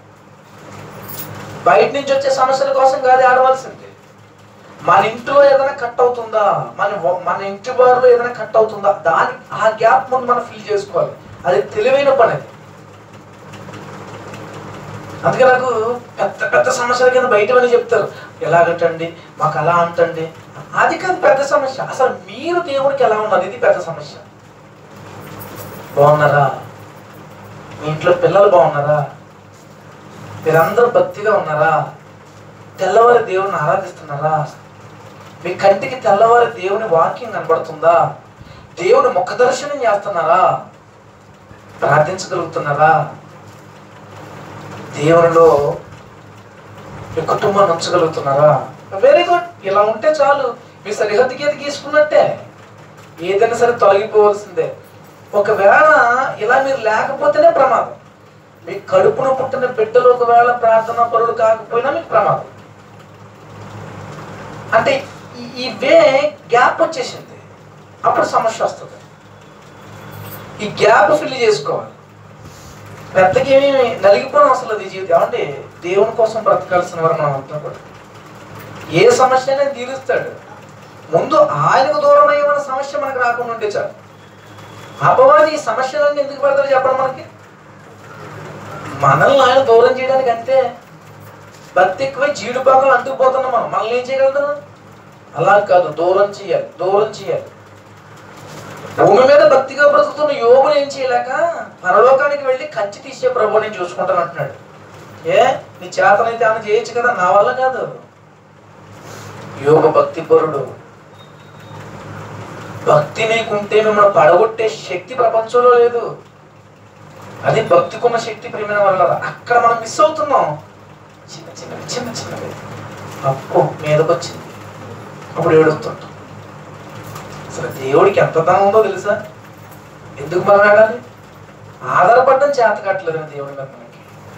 బయట నుంచి వచ్చే సమస్యల కోసం కాదు ఆడవలసింది. మన ఇంట్లో ఏదైనా కట్ అవుతుందా, మన మన ఇంటి వారిలో ఏదైనా కట్ అవుతుందా, దాని ఆ గ్యాప్ ముందు మనం ఫిల్ చేసుకోవాలి. అది తెలివైన పని. అది అందుకే నాకు పెద్ద పెద్ద సమస్యల కింద బయటవని చెప్తారు. ఎలాగంటండి, మాకు అలా అంటండి. అది కాదు పెద్ద సమస్య. అసలు మీరు దేవుడికి ఎలా ఉన్నారు, ఇది పెద్ద సమస్య. బాగున్నారా? మీ ఇంట్లో పిల్లలు బాగున్నారా? మీరందరూ భక్తిగా ఉన్నారా? తెల్లవారి దేవుని ఆరాధిస్తున్నారా? మీ కంటికి తెల్లవారి దేవుని వాక్యం కనబడుతుందా? దేవుని ముఖ దర్శనం చేస్తున్నారా? ప్రార్థించగలుగుతున్నారా? దేవునిలో మీ కుటుంబాన్ని ఉంచగలుగుతున్నారా? Very good. ఇలా ఉంటే చాలు. మీ సరిహద్దు గీత గీసుకున్నట్టే. ఏదైనా సరే తొలగిపోవాల్సిందే. ఒకవేళ ఇలా మీరు లేకపోతేనే ప్రమాదం. మీ కడుపున పుట్టిన బిడ్డలు ఒకవేళ ప్రార్థన పరుడు కాకపోయినా మీకు ప్రమాదం. అంటే ఇవే గ్యాప్ వచ్చేసింది, అప్పుడు సమస్య వస్తుంది. ఈ గ్యాప్ ఫిల్ చేసుకోవాలి. పెద్దకి ఏమీ నలిగిపోవడం అసలు అది జీవితం. అంటే దేవుని కోసం బ్రతకాల్సిన వారు మనం అంతా కూడా. ఏ సమస్య అయినా తీరుస్తాడు. ముందు ఆయనకు దూరం అయ్యే సమస్య మనకు రాకుండా ఉంటే చాలు. అపవాది ఈ సమస్యలన్నీ ఎందుకు పడతారు చెప్పడం మనకి? మనల్ని ఆయన దూరం చేయడానికి. అంతే. భక్తి ఎక్కువై జీడు భాగాలు అంటుకుపోతున్నాం మనం. మనల్ని ఏం చేయగలుగుతాం? అలా కాదు, దూరం చేయాలి, దూరం చేయాలి. భూమి మీద భక్తిగా బ్రతుకుతున్న యోగులు ఏం చేయలేక పరలోకానికి వెళ్ళి కంచి తీసే ప్రభు నేను చూసుకుంటాను అంటున్నాడు. ఏ నీ చేతనైతే ఆమె చేయొచ్చు కదా, నా వల్ల కాదు. యోగ భక్తి పరుడు. భక్తి నీకుంటే మిమ్మల్ని పడగొట్టే శక్తి ప్రపంచంలో లేదు. అది భక్తికున్న శక్తి ప్రేమ వల్ల. అక్కడ మనం మిస్ అవుతున్నాం. చిన్న చిన్నవి చిన్న చిన్నవి అప్పు మీదకి వచ్చింది, అప్పుడు ఏడుస్తుంటాం. అసలు దేవుడికి ఎంత ధనం ఉందో తెలుసా? ఎందుకు మనం ఏడాలి? ఆధారపడడం చేత కట్టలేదు దేవుడి మీద మనకి.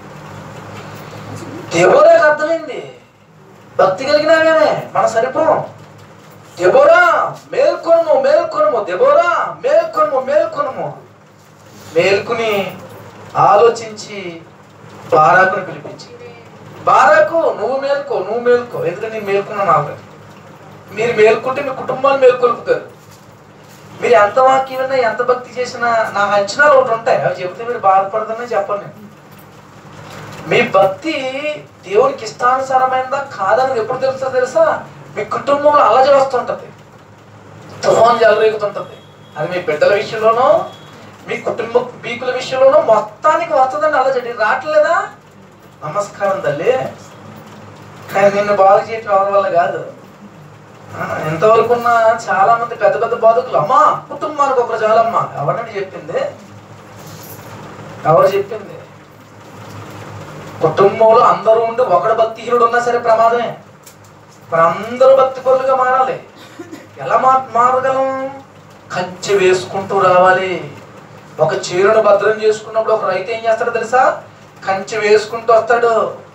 దెబోరాకి అర్థమైంది. భక్తి కలిగినాగానే మనం సరిపోం. దెబోరా మేల్కొనుము, మేల్కొనుము, దెబోరా మేల్కొనుము, మేల్కొనుము. మేల్కుని ఆలోచించి బారాకుని పిలిపించింది. బారాకు నువ్వు మేల్కో, నువ్వు మేల్కో, ఎందుకంటే నేను మేల్కున్నాను ఆల్రెడీ. మీరు మేల్కుంటే మీ కుటుంబాన్ని మేల్కొల్పుతారు. మీరు ఎంత వాక్యం విన్నా, ఎంత భక్తి చేసినా నా అంచనాలు ఒకటి ఉంటాయి. అవి చెబితే మీరు బాధపడదని చెప్పను నేను. మీ భక్తి దేవునికి ఇష్టానుసారమైనదా కాదని ఎప్పుడు తెలుస్తుందో తెలుసా? మీ కుటుంబంలో అలజడి వస్తుంటది, తుఫాను జలరేగుతుంటది. అది మీ బిడ్డల విషయంలోనో మీ కుటుంబ బీకుల విషయంలోనో మొత్తానికి వస్తుందని అలజడి. రావట్లేదా? నమస్కారం తల్లి, కానీ నిన్ను బాగు చేయటం ఎవరి వల్ల కాదు. ఎంతవరకు ఉన్న చాలా మంది పెద్ద పెద్ద బాధకులు, అమ్మా కుటుంబానికి ఒకరు చాలమ్మా. ఎవరండి చెప్పింది? ఎవరు చెప్పింది? కుటుంబంలో అందరూ ఉండి ఒకడు భక్తిహీనుడు ఉన్నా సరే ప్రమాదమే. మరి అందరూ భక్తి పరులుగా మారాలి. ఎలా మా మారగలం? కంచె వేసుకుంటూ రావాలి. ఒక చీరను భద్రం చేసుకున్నప్పుడు ఒక రైతు ఏం చేస్తాడో తెలుసా? కంచె వేసుకుంటూ వస్తాడు.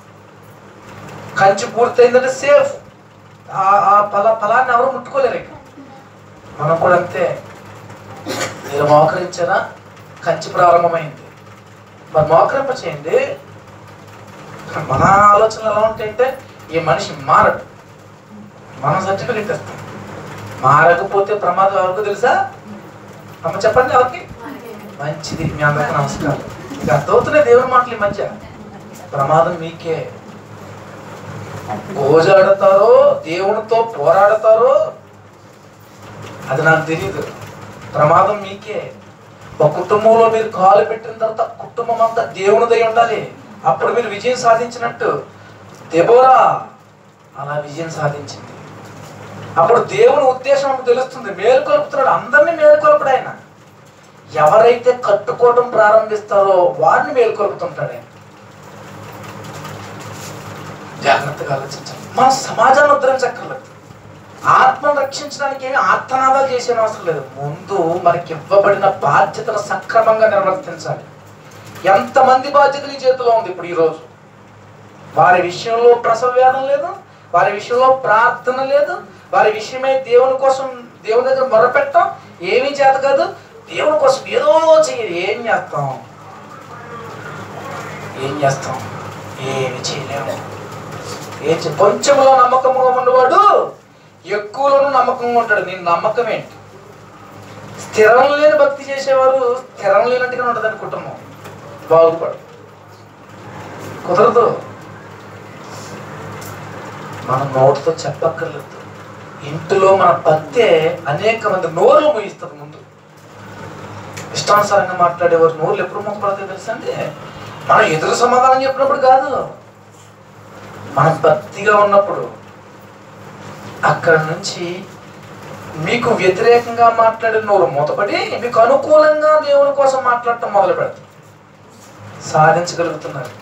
కంచె పూర్తయిందంటే సేఫ్. ఆ ఫల ఫలాన్ని ఎవరు ముట్టుకోలేరు. ఇక మనం కూడా అంతే. మీరు మోకరించారా? కంచె ప్రారంభమైంది. మరి మోకరింప చేయండి. మన ఆలోచనలు ఎలా ఉంటాయంటే ఈ మనిషి మారడు, మనం సర్టిఫికెట్ ఇస్తాం. మారకపోతే ప్రమాదం ఎవరికి తెలుసా? అమ్మ చెప్పండి ఎవరికి? మంచిది. మీ అందరికీ నమస్కారం. ఇక అర్థమవుతున్నాయి దేవుని మాటలు. ఈ మధ్య ప్రమాదం మీకే. గోజాడతారో దేవునితో పోరాడతారో అది నాకు తెలియదు. ప్రమాదం మీకే. ఒక కుటుంబంలో మీరు కాలు పెట్టిన తర్వాత కుటుంబం అంతా దేవునిదై ఉండాలి. అప్పుడు మీరు విజయం సాధించినట్టు. దెబోరా అలా విజయం సాధించింది. అప్పుడు దేవుని ఉద్దేశం మనకు తెలుస్తుంది. మేలుకొలుపుతున్నాడు, అందరినీ మేలుకొలుపుడు ఆయన. ఎవరైతే కట్టుకోవడం ప్రారంభిస్తారో వారిని మేలుకొలుపుతుంటాడు ఆయన. జాగ్రత్తగా ఆలోచించాలి. మన సమాజాన్ని ఉద్ధరించక్కర్లేదు, ఆత్మను రక్షించడానికి ఏమి ఆర్తనాదాలు చేసే అవసరం లేదు. ముందు మనకి ఇవ్వబడిన బాధ్యతను సక్రమంగా నిర్వర్తించాలి. ఎంతమంది బాధ్యతలు ఈ చేతిలో ఉంది ఇప్పుడు ఈరోజు. వారి విషయంలో ప్రసవ వేదన లేదు, వారి విషయంలో ప్రార్థన లేదు, వారి విషయమై దేవుని కోసం దేవుని దగ్గర మొరపెట్టం ఏమీ చేత కాదు. దేవుని కోసం ఏదో చెయ్యాలి. ఏం చేస్తాం ఏం చేస్తాం ఏమి చేయలేము. ఏం చే కొంచెంలో నమ్మకంగా ఉన్నవాడు ఎక్కువలోనూ నమ్మకంగా ఉంటాడు. నీ నమ్మకం ఏంటి? స్థిరం లేని భక్తి చేసేవారు స్థిరం లేనట్టుగా ఉంటుందని కుటుంబం బాగుపడు కుదరదు. మనం నోటితో చెప్పక్కర్లేదు. ఇంటిలో మన భక్తే అనేక మంది నోరు మూయిస్తుంది. ముందు ఇష్టానుసారంగా మాట్లాడేవారు నోరులు ఎప్పుడు మూతపడతాయి తెలుసా అండి? మనం ఎదురు సమాధానం చెప్పినప్పుడు కాదు, మనం భక్తిగా ఉన్నప్పుడు. అక్కడ నుంచి మీకు వ్యతిరేకంగా మాట్లాడే నోరు మూతపడి మీకు అనుకూలంగా దేవుని కోసం మాట్లాడటం మొదలు పెడతాం. సాధించగలుగుతున్నారు.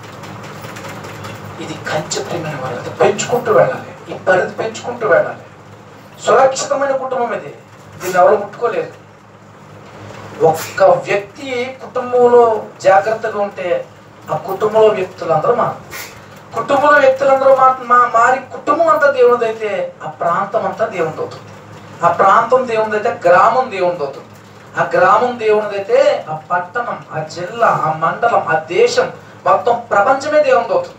ఇది కంచె ప్రేమైన వాళ్ళది పెంచుకుంటూ వెళ్ళాలి. ఈ పరిధి పెంచుకుంటూ వెళ్ళాలి. సురక్షితమైన కుటుంబం ఇది. దీన్ని ఎవరు ముట్టుకోలేరు. ఒక్క వ్యక్తి కుటుంబంలో జాగ్రత్తగా ఉంటే ఆ కుటుంబంలో వ్యక్తులందరూ మారు. కుటుంబంలో వ్యక్తులందరూ మా మారి కుటుంబం అంతా దేవునిది అయితే ఆ ప్రాంతం అంతా దేవునిది అవుతుంది. ఆ ప్రాంతం దేవునిది అయితే గ్రామం దేవునిది అవుతుంది. ఆ గ్రామం దేవునిదైతే ఆ పట్టణం, ఆ జిల్లా, ఆ మండలం, ఆ దేశం, మొత్తం ప్రపంచమే దేవునిది అవుతుంది.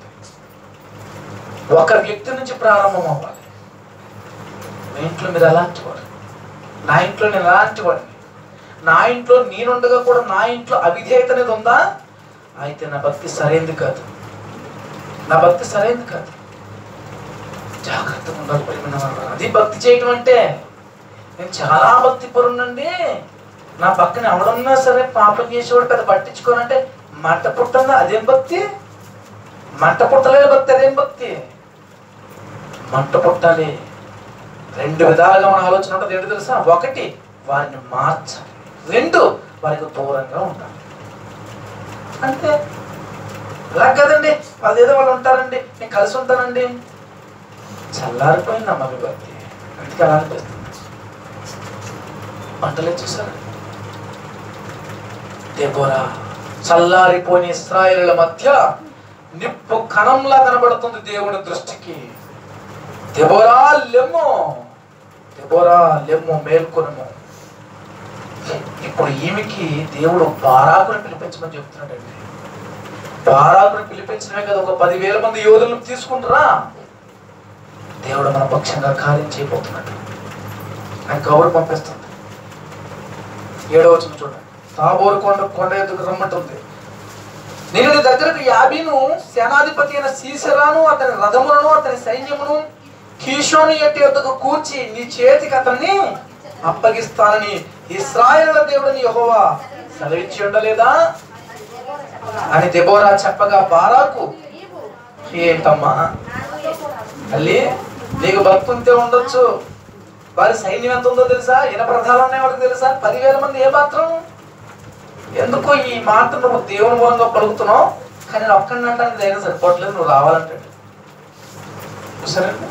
ఒక వ్యక్తి నుంచి ప్రారంభం అవ్వాలి. మీ ఇంట్లో మీరు ఎలాంటి వాడు? నా ఇంట్లో నేను ఎలాంటి వాడిని? నా ఇంట్లో నేనుండగా కూడా నా ఇంట్లో అవిధేయత అనేది ఉందా? అయితే నా భక్తి సరైనది కాదు. నా భక్తి సరైనది కాదు. జాగ్రత్తగా ఉండాలి ప్రియమైన వారు. అది భక్తి చేయటం అంటే. నేను చాలా భక్తి పరునండి, నా పక్కన ఎవడన్నా సరే పాపం చేసేవాడు పెద్ద పట్టించుకోనంటే మంట పుట్టిందా? అదేం భక్తి? మంట పుట్టలేదు భక్తి. అదేం భక్తి? మంట పుట్టాలి. రెండు విధాలుగా మన ఆలోచన ఉంటుంది. ఏంటో తెలుసా? ఒకటి, వారిని మార్చాలి. రెండు, వారికి దూరంగా ఉండాలి. అంతే. అలా కదండి, అదేదో వాళ్ళు ఉంటారండి, నేను కలిసి ఉంటానండి. చల్లారిపోయింది అమ్మ మీ భక్తి. అందుకే అలా అనిపిస్తుంది. మంటలే చూసారా? దెబోరా చల్లారిపోయిన ఇశ్రాయేలుల మధ్య నిప్పు కణంలా కనబడుతుంది దేవుని దృష్టికి. దెబోరా లెమ్ము, దెబోరా లెమ్ము, మేల్కొనము. ఇప్పుడు ఈమెకి దేవుడు బారాకుని పిలిపించమని చెప్తున్నాడండి. బారాకుని పిలిపించడమే కదా, ఒక పదివేల మంది యోధులను తీసుకుంటారా? దేవుడు మన పక్షంగా కార్యం చేయబోతున్నాడు. ఆయన కౌరు పంపిస్తుంది. ఏడవ వచనం చూడండి. తాబోరు కొండ కొండ ఎద్దుకు రమ్మంటుంది. నేను నీ దగ్గరకు యాబీను సేనాధిపతి అయిన సీసెరాను అతని రథములను అతని సైన్యమును కీషోను ఎట్టి ఎద్దుకు కూర్చి నీ చేతికి అతన్ని అప్పగిస్తానని ఇశ్రాయేలుల దేవుడని యెహోవా సెలవిచ్చి ఉండలేదా అని దెబోరా చెప్పగా బారాకు, ఏంటమ్మా అల్లి, నీకు భక్తి ఉంటే ఉండొచ్చు, వారి సైన్యం ఎంత ఉందో తెలుసా? ఇన ప్రధానం ఉన్నాయి వాళ్ళకి తెలుసా? పదివేల మంది ఏ మాత్రం? ఎందుకో ఈ మాట నువ్వు దేవుని మూలంగా పలుకుతున్నావు, కానీ నేను ఒక్కడిని అంటానికి ధైర్యం సరిపోవట్లేదు, నువ్వు రావాలంటాడు. సరేనా?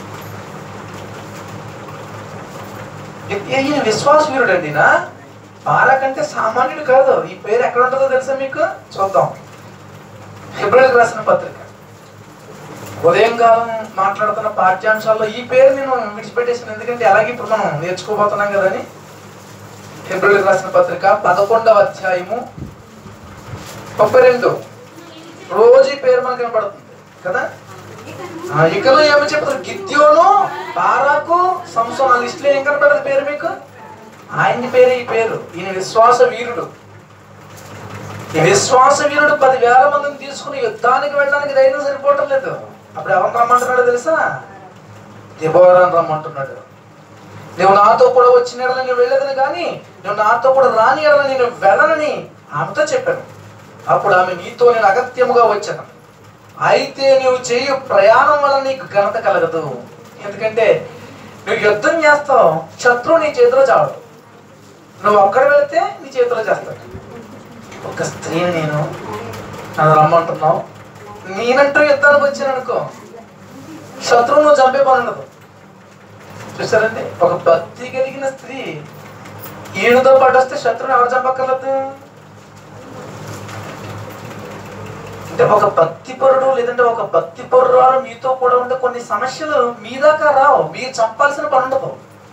ఈయన విశ్వాస వీరుడు అండి. నా బారాకంటే సామాన్యుడు కాదు. ఈ పేరు ఎక్కడ ఉంటుందో తెలుసా మీకు? చూద్దాం. హెబ్రీయులకు రాసిన పత్రిక ఉదయం కాలం మాట్లాడుతున్న పాఠ్యాంశాల్లో ఈ పేరు నేను విడిచిపెట్టేసాను. ఎందుకంటే అలాగే ఇప్పుడు మనం నేర్చుకోబోతున్నాం కదని. హెబ్రీయులకు రాసిన పత్రిక పదకొండవ అధ్యాయము ముప్పై రెండు. రోజు ఈ పేరు మనకు కనపడుతుంది కదా. ఇకలో ఏమో చెప్తారు? గిద్యోను, బారాకు, సంసోను. ఆ లిస్టులో ఏం కనపడదు పేరు మీకు? ఆయన్ని పేరు ఈ పేరు. ఈయన విశ్వాస వీరుడు. ఈ విశ్వాస వీరుడు పదివేల మందిని తీసుకుని యుద్ధానికి వెళ్ళడానికి ధైర్యం సరిపోవటం లేదు. అప్పుడు ఎవరిని రమ్మంటున్నాడు తెలుసా? దెబోరాను రమ్మంటున్నాడు. నువ్వు నాతో కూడా వచ్చిన ఎడల నేను వెళ్ళేదని, కానీ నువ్వు నాతో కూడా రాని ఎడల నేను వెళ్ళనని ఆమెతో చెప్పాను. అప్పుడు ఆమె, నీతో నేను అగత్యముగా వచ్చాను, అయితే నువ్వు చేయు ప్రయాణం వల్ల నీకు ఘనత కలగదు. ఎందుకంటే నువ్వు యుద్ధం చేస్తావు, శత్రువు నీ చేతిలో చావడు. నువ్వు ఒక్కడ వెళితే నీ చేతిలో చేస్తాడు. ఒక స్త్రీని నేను నన్ను రమ్మంటున్నావు, నేనంటూ యుద్ధానికి వచ్చాను అనుకో, శత్రువు నువ్వు చంపే పని ఉండదు. చూసారండి, ఒక భక్తి కలిగిన స్త్రీ ఈయనతో పాటు వస్తే శత్రువుని ఎవరు చంపక్కర్లేదు. అంటే ఒక భక్తి పరుడు లేదంటే ఒక భక్తి పరురాలు మీతో కూడా ఉంటే కొన్ని సమస్యలు మీ దాకా రావు, మీరు చంపాల్సిన పని ఉండదు.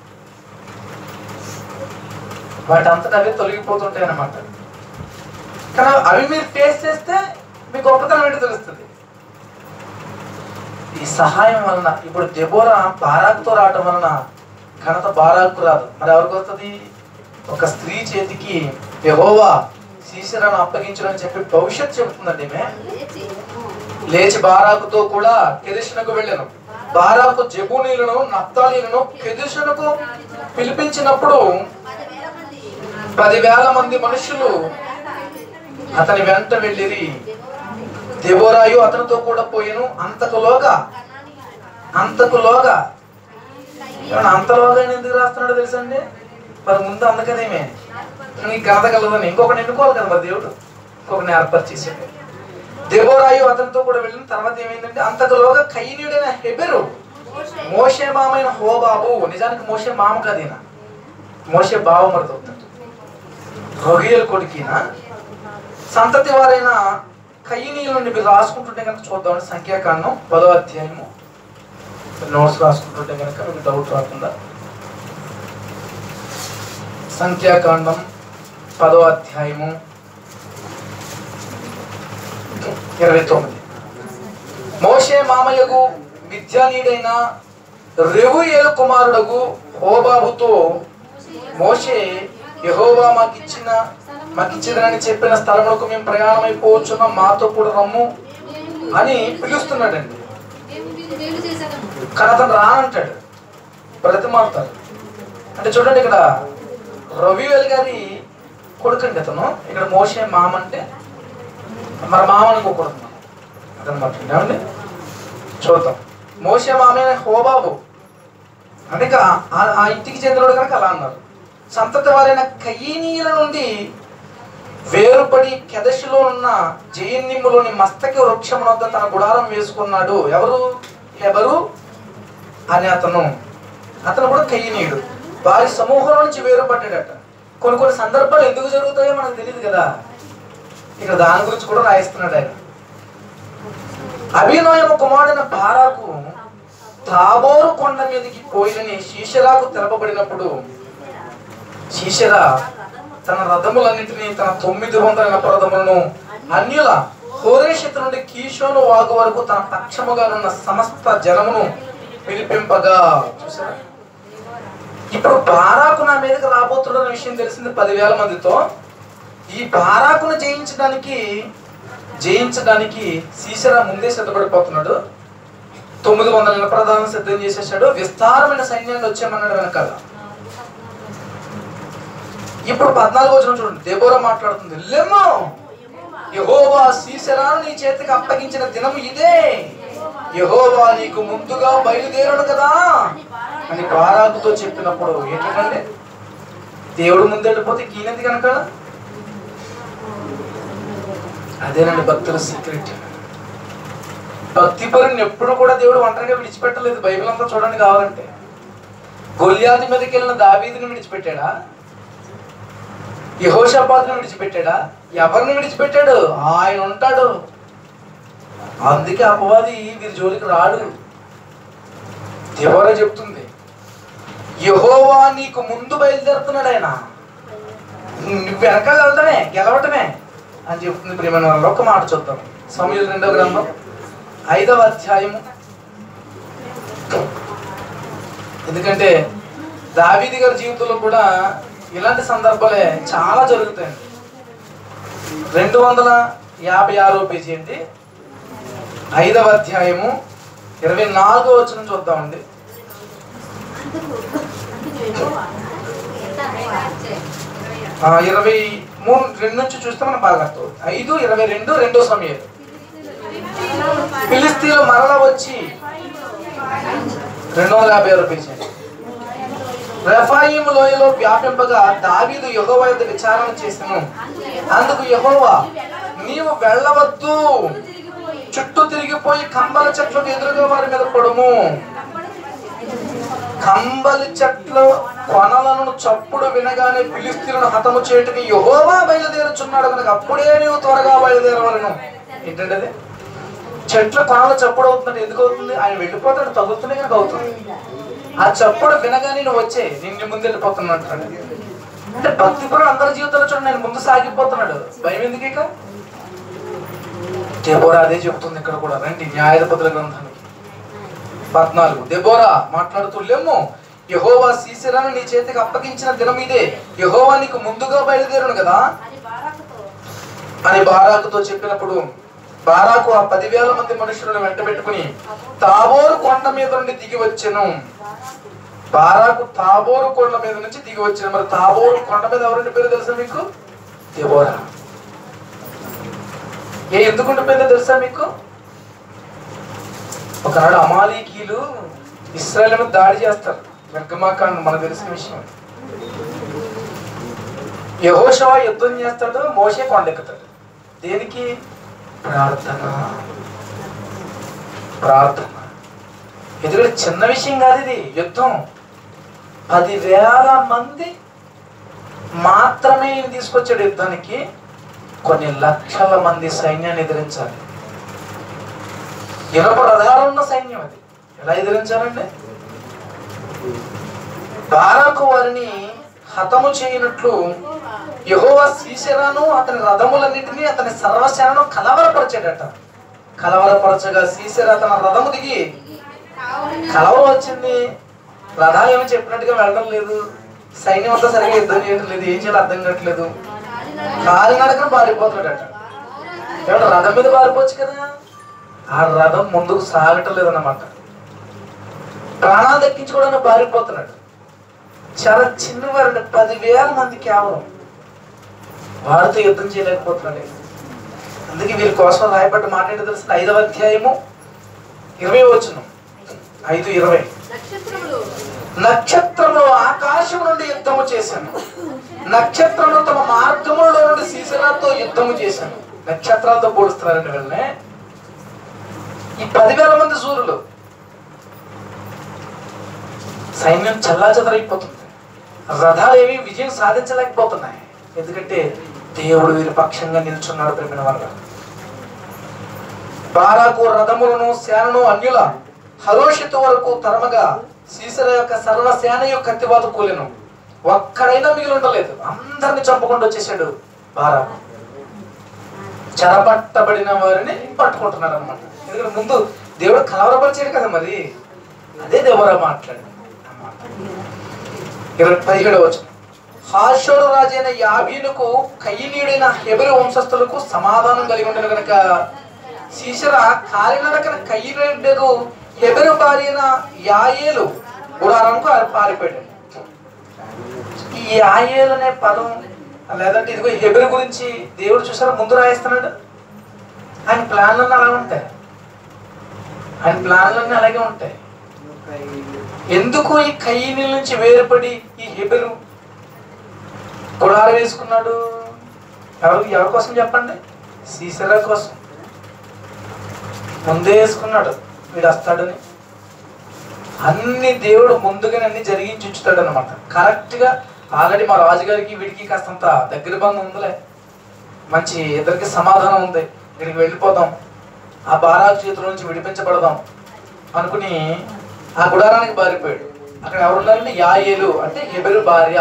వాటి అంతటా అవే తొలగిపోతుంటాయి అన్నమాట. కానీ అవి మీరు ఫేస్ చేస్తే మీ గొప్పతనం ఏంటో తెలుస్తుంది. ఈ సహాయం వలన ఇప్పుడు దెబోరా బారాకుతో రావటం వలన ఘనత బారాకు రాదు, మరి ఎవరికి వస్తుంది? ఒక స్త్రీ చేతికి యెహోవా సీసెరాను అప్పగించడం చెప్పి భవిష్యత్తు చెబుతుందండి. మే లేచి బారాకుతో కూడా కెదెషునకు వెళ్ళాను. బారాకు జెబూనీలను నఫ్తాలీలను కెదెషునకు పిలిపించినప్పుడు పదివేల మంది మనుషులు అతని వెంట వెళ్ళిరి. దెబోరాయు అతనితో కూడా పోయాను. అంతకులోగా అంతకులోగా అంతలోగా ఎందుకు రాస్తున్నాడో తెలుసండి? మరి ముందు అందుకనేమే నీకు ఘనత కలదని ఇంకొకటి ఎన్నుకోవాలి కదా మరి దేవుడు, ఇంకొకరిని ఏర్పరిచేసాడు. దెబోరాయు అతనితో కూడా వెళ్ళిన తర్వాత ఏమైందంటే అంతకులోగా కయీనీయుడైన హెబెరు మోషే మామైన హోబాబు, నిజానికి మోషే మామ కదీనా, మోషే బావ మరుదవుతాడు, రొగియలు కొడుకిన సంతతి వారైన కయీనీయుల నుండి మీరు రాసుకుంటుంటే కనుక చూద్దామని సంఖ్యాకాండం పదో అధ్యాయము నోట్స్ రాసుకుంటుంటే కనుక మీకు డౌట్ రాకుండా. సంఖ్యాకాండం పదో అధ్యాయము ఇరవై తొమ్మిది. మోషే మామయ్యకు మిద్యానీయుడైన రెవుయేలు కుమారుడగు హోబాబుతో మోషే యెహోవా మాకిచ్చిన మాకిచ్చిదని చెప్పిన స్థలములకు మేము ప్రయాణమైపోవచ్చున్నాం, మాతో కూడా రమ్ము అని పిలుస్తున్నాడండి. కానీ అతను రానంటాడు, బ్రతిమాలుతాడు. అంటే చూడండి, ఇక్కడ రవివేల్ గారి కొడుకండి అతను, ఇక్కడ మోషే మామ అంటే మరి మామ అనుకోకూడదు అతను మాట్లాడండి. చూద్దాం. మోషే మామైన హోబాబు అంటే ఇక ఆ ఇంటికి చెందినోడు కనుక అలా అన్నారు. సంతతి వారైన కయీనీయుల నుండి వేరుపడి కెదెషులో ఉన్న జయన్నిమ్ములోని మస్తకి వృక్షం వద్ద తన గుడారం వేసుకున్నాడు. ఎవరు? ఎవరు అని అతను అతను కూడా కయీనీయుడు. వారి సమూహం నుంచి వేరుపడ్డాడట. కొన్ని కొన్ని సందర్భాలు ఎందుకు జరుగుతాయో మనకు తెలియదు కదా, ఇక్కడ దాని గురించి కూడా రాయిస్తున్నాడు ఆయన. అభినోయము కుమారుడైన బారాకు తాబోరు కొండ మీదకి పోయినని సీసెరాకు తెలపబడినప్పుడు సీసెరా తన రథములన్నింటినీ, తన తొమ్మిది వందల రథములను అన్యుల హోరేషత్ నుండి కీషోను వాగు వరకు తన పక్షముగా ఉన్న సమస్త జనమును పిలిపింపగా. చూసారా, ఇప్పుడు బారాకు నా మీదకి రాబోతున్న విషయం తెలిసింది పదివేల మందితో. ఈ బారాకును జయించడానికి జయించడానికి సీసెరా ముందే సిద్ధపడిపోతున్నాడు. తొమ్మిది వందల నిలప్రదాలను సిద్ధం చేసేసాడు. విస్తారమైన సైన్యాన్ని వచ్చామన్నాడు వెనకాల. ఇప్పుడు పద్నాలుగు వచనం చూడండి, దెబోరా మాట్లాడుతుంది. లెమ్మో, యెహోవా సీసెరాను నీ చేతికి అప్పగించిన దినము ఇదే, యెహోవా నీకు ముందుగా బయలుదేరును కదా అని బారాకుతో చెప్పినప్పుడు ఏంటంటే దేవుడు ముందు వెళ్ళిపోతే కీనెందుకు కనుక. అదేనండి భక్తుల సీక్రెట్. భక్తి పరుని ఎప్పుడు కూడా దేవుడు ఒంటరిగా విడిచిపెట్టలేదు. బైబిల్ అంతా చూడండి కావాలంటే. గొల్యాతు మీదకి వెళ్ళిన దావీదుని విడిచిపెట్టాడా? యెహోషాపాతుని విడిచిపెట్టాడా? ఎవరిని విడిచిపెట్టాడు? ఆయన ఉంటాడు. అందుకే అపవాది వీరి జోలికి రాడు. దెబోరా చెప్తుంది, యెహోవా నీకు ముందు బయలుదేరుతున్నాడు, ఆయన నువ్వు వెనకాల వెళ్తామే గెలవటమే అని చెప్తుంది. ప్రియమైన వాళ్ళు ఒక మాట చూద్దాం. సమూయేలు రెండవ గ్రంథం ఐదవ అధ్యాయము. ఎందుకంటే దావీదు గారి జీవితంలో కూడా ఇలాంటి సందర్భాలే చాలా జరుగుతాయండి. రెండు వందల యాభై ఆరో పేజీ అండి, ఐదవ అధ్యాయము ఇరవై నాలుగో వచనం చూద్దామండి. ఇరవై మూడు రెండు నుంచి చూస్తే మనం బాగా అర్థం. ఐదు ఇరవై రెండు రెండో సమయాలు. ఫిలిస్తీన్లు మరలా వచ్చి రెండు వందల యాభై ఆరు పేజీ రెఫాయిము లోయలో వ్యాపింపగా దావీదు యెహోవా యొద్ద విచారణ చేసెను. అందుకు యెహోవా, నీవు వెళ్ళవద్దు, చుట్టూ తిరిగిపోయి కంబల చెట్లకు ఎదురుగా వారి మీద పడుము. కంబలి చెట్ల కొనలను చప్పుడు వినగానే ఫిలిష్తీయులను హతము చేయుటకు యెహోవా బయలుదేరుచున్నాడు కనుక అప్పుడే నీవు త్వరగా బయలుదేరవలను. ఏంటంటే అది చెట్ల కొనలు చప్పుడు అవుతుంది. ఎందుకు అవుతుంది? ఆయన వెళ్ళిపోతాడు, తగులుతూనే కనుక అవుతుంది. ఆ చప్పుడు వినగానే నువ్వు వచ్చే నిన్ను ముందు వెళ్ళిపోతున్నా అంటాడు. అంటే భక్తి పరులు అందరి జీవితంలో చూడండి, నేను ముందు సాగిపోతున్నాడు. భయం ఎందుకు? ఇక దెబోరా అదే చెబుతుంది ఇక్కడ కూడా. రండి న్యాయాధిపతుల గ్రంథానికి పద్నాలుగు. దెబోరా మాట్లాడుతూ, లెమ్ము, యెహోవా సీసెరాను నీ చేతికి అప్పగించిన దినం ఇదే, యెహోవా నీకు ముందుగా బయలుదేరును కదా అని బారాకుతో చెప్పినప్పుడు బారాకు ఆ పదివేల మంది మనుషులను వెంట పెట్టుకుని తాబోరు కొండ మీద నుండి దిగి వచ్చెను. బారాకు తాబోరు కొండ మీద నుంచి దిగి వచ్చాను. మరి తాబోరు కొండ మీద ఎవరండి పేరు తెలుసా మీకు? దెబోరా. ఏ ఎందుకు ఉండిపోయిందో తెలుసా మీకు? ఒకనాడు అమాలీకీలు ఇశ్రాయేలు మీద దాడి చేస్తారు. నిర్గమాకాండం మనకు తెలిసిన విషయం. యెహోషువ యుద్ధం చేస్తాడు, మోషే కొండెక్కుతాడు. దేనికి? ప్రార్థన. ప్రార్థన. ఎందుకంటే చిన్న విషయం కాదు ఇది. యుద్ధం పదివేల మంది మాత్రమే తీసుకొచ్చాడు యుద్ధానికి. కొన్ని లక్షల మంది సైన్యాన్ని ఎదిరించాలి. ఇనుప రథాలు ఉన్న సైన్యం అది. ఎలా ఎదిరించాలండి? బారాకు వారిని హతము చేయనట్లు యెహోవా సీసెరాను అతని రథములన్నిటినీ అతని సర్వసేనను కలవరపరచాడట. కలవరపరచగా సీసెరా తన రథము దిగి, కలవరం వచ్చింది, రథాలు ఏమో చెప్పినట్టుగా వెళ్ళడం లేదు, సైన్యం అంతా సరిగా యుద్ధం చేయడం లేదు, ఏం చేయాలో అర్థం కావట్లేదు, కాలినడకన పారిపోతున్నాడట. ఏమంటే రథం మీద పారిపోవచ్చు కదా, ఆ రథం ముందుకు సాగటం లేదన్నమాట. ప్రాణాలు దక్కించుకోవడానికి పారిపోతున్నాడు. చాలా చిన్నవారు, పదివేల మంది కేవలం వారితో యుద్ధం చేయలేకపోతున్నాడు. అందుకే వీరి కోసం రాయబడ్డ మాట ఏంటో తెలిసిన ఐదవ అధ్యాయము ఇరవై వచనం. ఐదు ఇరవై. నక్షత్రములు ఆకాశం నుండి యుద్ధము చేశాను, నక్షత్రములు తమ మార్గములలో నుండి సీసెరాతో యుద్ధము చేశాను. నక్షత్రాలతో పోలుస్తున్నారండి వీళ్ళనే. ఈ పదివేల మంది సూర్యులు సైన్యం చల్లాచెదరైపోతుంది. రథాలు ఏవి విజయం సాధించలేకపోతున్నాయి. ఎందుకంటే దేవుడు వీరి పక్షంగా నిల్చున్నాడు. ప్రేమిన వల్ల బారాకు రథములను సేనను అన్యుల హరోషితు వరకు తరమగా సీసెరా యొక్క సర్వ సేన యొక్క కత్తివాత కూలెను. ఒక్కడైనా మిగిలి ఉండలేదు. అందరిని చంపుకుంటూ వచ్చేసాడు బారాకు. చెరపట్టబడిన వారిని పట్టుకుంటున్నాడు అనమాట. ఎందుకంటే ముందు దేవుడు కలవరపరిచాడు కదా, మరి అదే దేవుడు మాట్లాడు. ఇరవై పదిహేడవ వచనం. హాషోరు రాజైన యాబీనుకు కయీనీయుడైన హెబెరు వంశస్థులకు సమాధానం కలిగి ఉండను కనుక సీసెరా కాలినడకన కయీనీయుడు హెబెరు భార్యన యాయేలు గుడారంకు పారిపోయాడు. ఈ యాయేలు అనే పదం లేదంటే ఇదిగో హెబెరు గురించి దేవుడు చూసారా ముందు రాయిస్తున్నాడు. ఆయన ప్లాన్లన్నీ అలా ఉంటాయి. ఆయన ప్లాన్లన్నీ అలాగే ఉంటాయి. ఎందుకు ఈ కయీనీల నుంచి వేరుపడి ఈ హెబెరు గుడారం వేసుకున్నాడు? ఎవరు ఎవరి కోసం చెప్పండి? సీసెరా కోసం. ముందే వేసుకున్నాడు వీడు వస్తాడని. అన్ని దేవుడు ముందుగానే అన్ని జరిగించి ఉంచుతాడు అనమాట. కరెక్ట్ గా ఆల్రెడీ మా రాజుగారికి వీడికి కాస్తంత దగ్గర బంధం ఉందిలే, మంచి ఇద్దరికి సమాధానం ఉంది, ఇక్కడికి వెళ్ళిపోదాం, ఆ బారాకు చేతుల నుంచి విడిపించబడదాం అనుకుని ఆ గుడారానికి బారిపోయాడు. అక్కడ ఎవరున్నారంటే యాయేలు అంటే హెబెరు భార్య.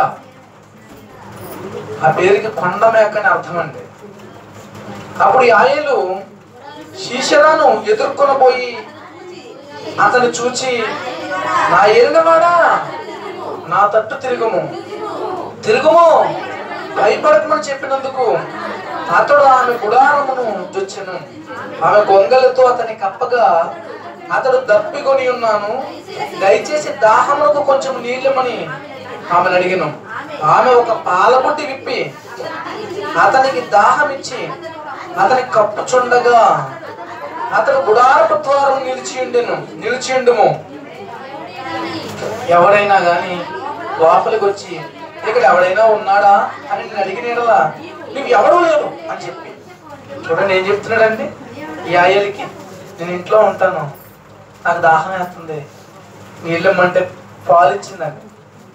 ఆ పేరుకి కొండ మేక అని అర్థం అండి. అప్పుడు యాయేలు సీసెరాను ఎదుర్కొని పోయి అతను చూచి, నా ఏలినవాడా నా తట్టు తిరుగుము తిరుగుము భయపడకమని చెప్పినందుకు అతడు ఆమె గుడారమును జొచ్చెను. ఆమె గొంగలతో అతని కప్పగా అతడు దప్పికొని ఉన్నాను, దయచేసి దాహములకు కొంచెం నీళ్ళమని ఆమెను అడిగాను. ఆమె ఒక పాలబుట్టి విప్పి అతనికి దాహం ఇచ్చి అతని కప్పుచుండగా అతడు గుడారపు ద్వారం నిలిచి ఉండెను నిలిచి ఉండుము. ఎవరైనా గాని లోపలికి వచ్చి ఇక్కడ ఎవడైనా ఉన్నాడా అని నేను అడిగినలా నువ్వు ఎవడూ లేవు అని చెప్పి, చూడండి ఏం చెప్తున్నాడండి ఈ ఆయేలికి, నేను ఇంట్లో ఉంటాను, నాకు దాహం వేస్తుంది, నీళ్ళమ్మంటే పాలు ఇచ్చిందండి.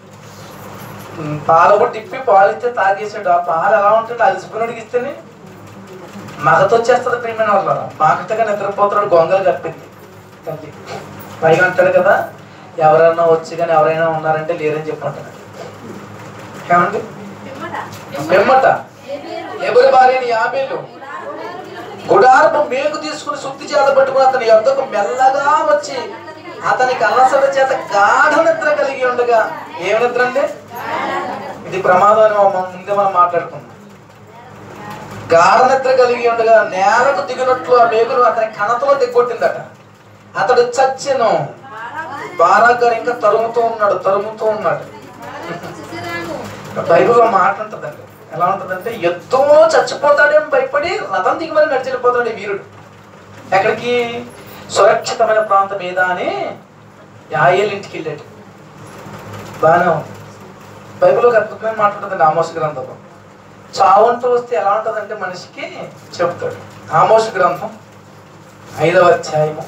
పాలకు తిప్పి పాలు ఇస్తే తాగేసాడు. ఆ పాలు ఎలా ఉంటుంది, అలసిపోయినడికి ఇస్తేనే మగత వచ్చేస్తుంది. ప్రియమైన వాళ్ళ మాకతగా నిద్రపోతున్నాడు, గొంగలు కప్పింది తల్లి. పైగా అంటాడు కదా, ఎవరైనా వచ్చి కానీ ఎవరైనా ఉన్నారంటే లేరని చెప్పంటాడు. ఏమండి వెమ్మట ఎవరి భార్యని యాబేలు గుడారపు మేకు తీసుకుని శుద్ధి చేత పట్టుకుని అతని యొద్దకు మెల్లగా వచ్చి అతనికి అలసట చేత గాఢ నిద్ర కలిగి ఉండగా, ఏమి నిద్ర అంటే ఇది ప్రమాదం అని ముందే మనం మాట్లాడుకున్నాం. గాఢ నిద్ర కలిగి ఉండగా నేలకు దిగినట్లు ఆ మేకును అతని కణతలో దిగొట్టిందట. అతడు చచ్చెను. బారాక్ గారు ఇంకా తరుముతూ ఉన్నాడు తరుముతూ ఉన్నాడు బైబిల్లో మాట ఉంటుందండి. ఎలా ఉంటుందంటే, యుద్ధం చచ్చిపోతాడేమో భయపడి రథం దిగుమని నడిచెళ్ళిపోతాడు వీరుడు. ఎక్కడికి? సురక్షితమైన ప్రాంతం ఏదా అని యాయేలు ఇంటికి వెళ్ళాడు. బాగానే ఉంది. బైబిల్లో అద్భుతమైన మాట ఉంటుందండి ఆమోసు గ్రంథంలో. చావంటూ వస్తే ఎలా ఉంటుందంటే మనిషికి చెప్తాడు. ఆమోసు గ్రంథం ఐదవ అధ్యాయము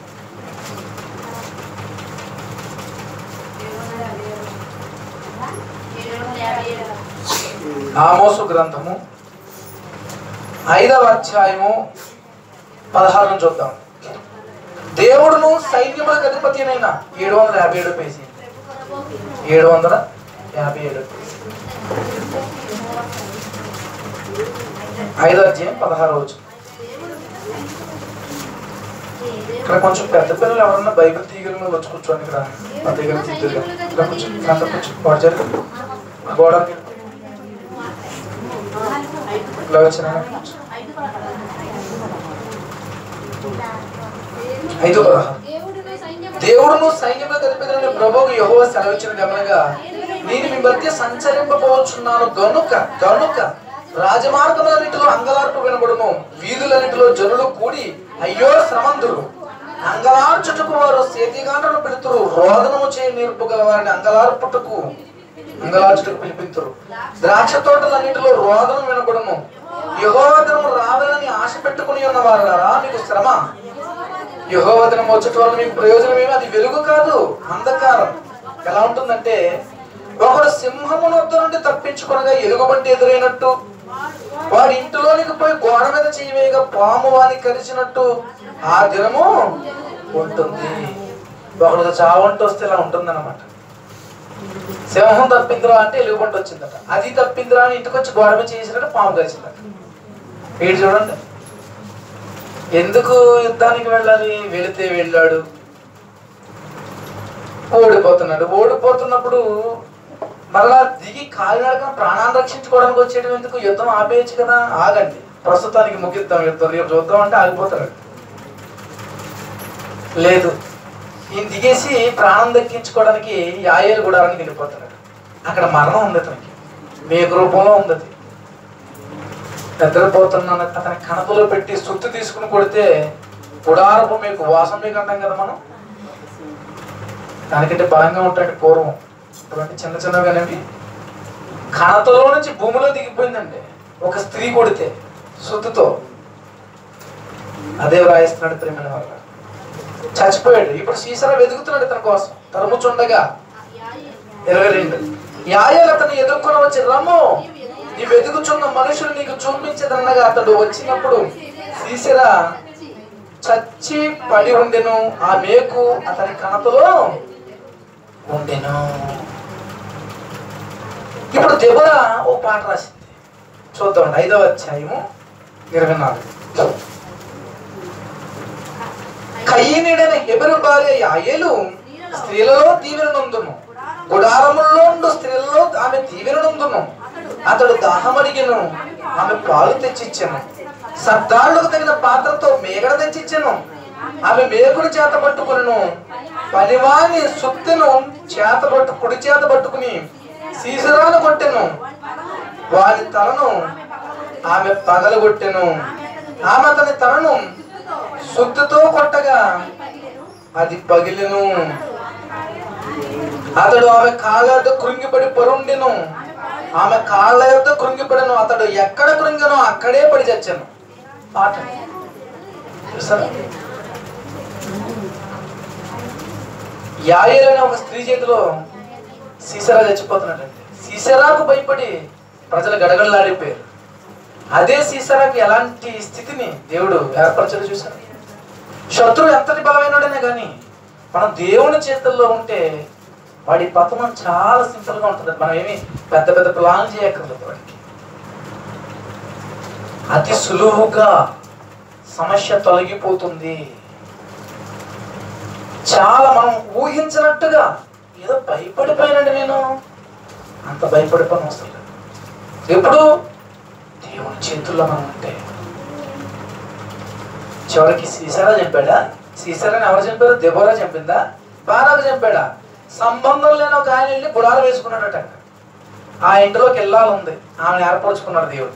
ఆమోసు గ్రంథము ఐదవ అధ్యాయము పదహారును చూద్దాం. దేవుడును సైన్యములకు అధిపతినైన ఏడు వందల యాభై ఏడు పేజీ ఏడు వందల యాభై ఏడు ఐదో అధ్యాయం పదహారు రోజు. ఇక్కడ కొంచెం పెద్ద పిల్లలు ఎవరన్నా బైబిల్ తీగల మీద వచ్చి కూర్చోండి. ఇక్కడ మా తీగల తీగలు ఇక్కడ కొంచెం కంట కొంచెం వాడు గోడ ఇలా వచ్చిన ఐదు పదహారు. దేవుడును సైన్యములకు అధిపతినైన ప్రభువు యెహోవా సెలవిచ్చిన గమనగా, నేను మీ మధ్య సంచరింపబోచున్నాను గనుక గనుక రాజమార్గములన్నిటిలో అంగలార్పు వినబడును, వీధులన్నిటిలో జనులు కూడి అయ్యో శ్రమందురు. అంగలార్చుటకు వారు సేతిగాండ్రను పెడుతురు, రోదనము చేయ నేర్పు గల వారిని అంగలార్పుటకు అంగలార్చుటకు పిలిపింతురు. ద్రాక్ష తోటలన్నిటిలో రోదనం వినబడును. యెహోవా దినము రావాలని ఆశ పెట్టుకుని ఉన్న వారులారా మీకు శ్రమ. యెహోవా దినం వచ్చేట వల్ల మీకు ప్రయోజనం ఏమి? అది వెలుగు కాదు, అంధకారం. ఎలా ఉంటుందంటే, ఒకడు సింహము వద్ద నుండి తప్పించుకొనగా ఎలుగుబంటి ఎదురైనట్టు, వాడి ఇంటిలోనికి పోయి గోడ మీద చేయవేయగా పాము వాని కరిచినట్టు ఆ దినము ఉంటుంది. ఒకడు చావంటూ వస్తే ఇలా ఉంటుంది అన్నమాట. సింహం తప్పిందిరా అంటే ఎలుగుబంటి వచ్చిందట, అది తప్పిందిరా అని ఇంటికి వచ్చి గోడ మీద చేసినట్టు పాము కరిచిందట. వీడు చూడండి, ఎందుకు యుద్ధానికి వెళ్ళాలి? వెళితే వెళ్ళాడు, ఓడిపోతున్నాడు. ఓడిపోతున్నప్పుడు మరలా దిగి కాలినడక ప్రాణాన్ని రక్షించుకోవడానికి వచ్చేయడం ఎందుకు? యుద్ధం ఆపేయచ్చు కదా. ఆగండి, ప్రస్తుతానికి ముగిద్దాం యుద్ధం, రేపు చూద్దాం అంటే ఆగిపోతాడు. లేదు, ఈయన దిగేసి ప్రాణం దక్కించుకోవడానికి యాయేలు గుడారానికి వెళ్ళిపోతాడు. అక్కడ మరణం ఉంది అతనికి, మేకు రూపంలో ఉంది. అది నిద్రపోతున్నాను అతని కణతలో పెట్టి సుత్తి తీసుకుని కొడితే గుడారపు మీకు వాసం మీకు అంటాం కదా మనం, దానికంటే బలంగా ఉంటాయండి పూర్వం. ఇటువంటి చిన్న చిన్నగానేవి కణతలో నుంచి భూమిలో దిగిపోయిందండి ఒక స్త్రీ కొడితే సుత్తుతో. అదే వ్రాయిస్తున్నాడు ప్రేమైన వాళ్ళ. చచ్చిపోయాడు. ఇప్పుడు సీసరా వెతుకుతున్నాడు ఇతని కోసం తరుముచుండగా. ఇరవై రెండు. యాయేలు అతన్ని ఎదుర్కొని వచ్చి, రమ్ము, నీ వెతుకుచున్న మనుషులు నీకు చూపించదన్నగా అతడు వచ్చినప్పుడు సీసరా చచ్చి పడి ఉండెను, ఆ మేకు అతని కణతలో ఉండెను. ఇప్పుడు దెబోరా ఓ పాట రాసింది, చూద్దామండి. ఐదవ అధ్యాయము ఇరవై నాలుగు. కయీనుడైన హెబెరు భార్య యాయేలు స్త్రీలలో దీవెననందును, గుడారముల్లో ఉండు స్త్రీలలో ఆమె దీవెననందును. అతడు దాహమడిగెను, ఆమె పాలు తెచ్చిచ్చెను. సర్దాళ్లకు తగిన పాత్రతో మేగడ తెచ్చిచ్చెను. ఆమె మేకుడు చేత పట్టుకును, పనివాని సుత్తెను చేత పట్టు కుడి చేత పట్టుకుని సీసరాను కొట్టెను. వారి తలను ఆమె పగలగొట్టెను. ఆమె అతని తలను సుత్తుతో కొట్టగా అది పగిలెను. అతడు ఆమె కాళ్ళ యొద్ద కృంగిపడి పరుండెను. ఆమె కాళ్ళ యొద్ద కృంగిపడను. అతడు ఎక్కడ కృంగనో అక్కడే పడి చచ్చాను. పాట యాయేలు అనే ఒక స్త్రీ చేతిలో సీసరా చచ్చిపోతున్నట్టండి. సీసరాకు భయపడి ప్రజలు గడగడలాడిపోయారు. అదే సీసరాకి ఎలాంటి స్థితిని దేవుడు ఏర్పరచడు చూశారు. శత్రువు ఎంతటి బలమైనడనే కానీ మనం దేవుని చేతుల్లో ఉంటే వాడి పతనం చాలా సింపుల్ గా ఉంటుంది. మనం ఏమి పెద్ద పెద్ద ప్లాన్ చేయక్కర్లేదు. వాడికి అతి సులువుగా సమస్య తొలగిపోతుంది. చాలా మనం ఊహించినట్టుగా ఏదో భయపడిపోయినండి, నేను అంత భయపడిపోయిన అవసరం లేదు. ఎప్పుడు దేవుని చేతుల్లో మనం ఉంటే. చివరికి సీసారా చంపాడా? సీసారాని ఎవరు చంపారు? దెబోరా చంపిందా? బారాకు చంపాడా? సంబంధం లేని ఒక ఆయన వెళ్ళి గుడాలు వేసుకున్నాడట. ఆ ఇంటిలోకి వెళ్ళాలి ఉంది, ఆమెను ఏర్పరచుకున్నాడు దేవుడు.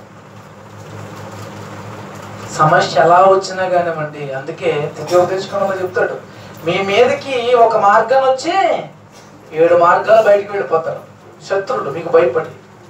సమస్య ఎలా వచ్చినా కానివ్వండి, అందుకే తెచ్చుకోవడంలో చెప్తాడు, మీ మీదకి ఒక మార్గాన్ని వచ్చి ఏడు మార్గాలు బయటికి వెళ్ళిపోతారు శత్రువులు మీకు భయపడి.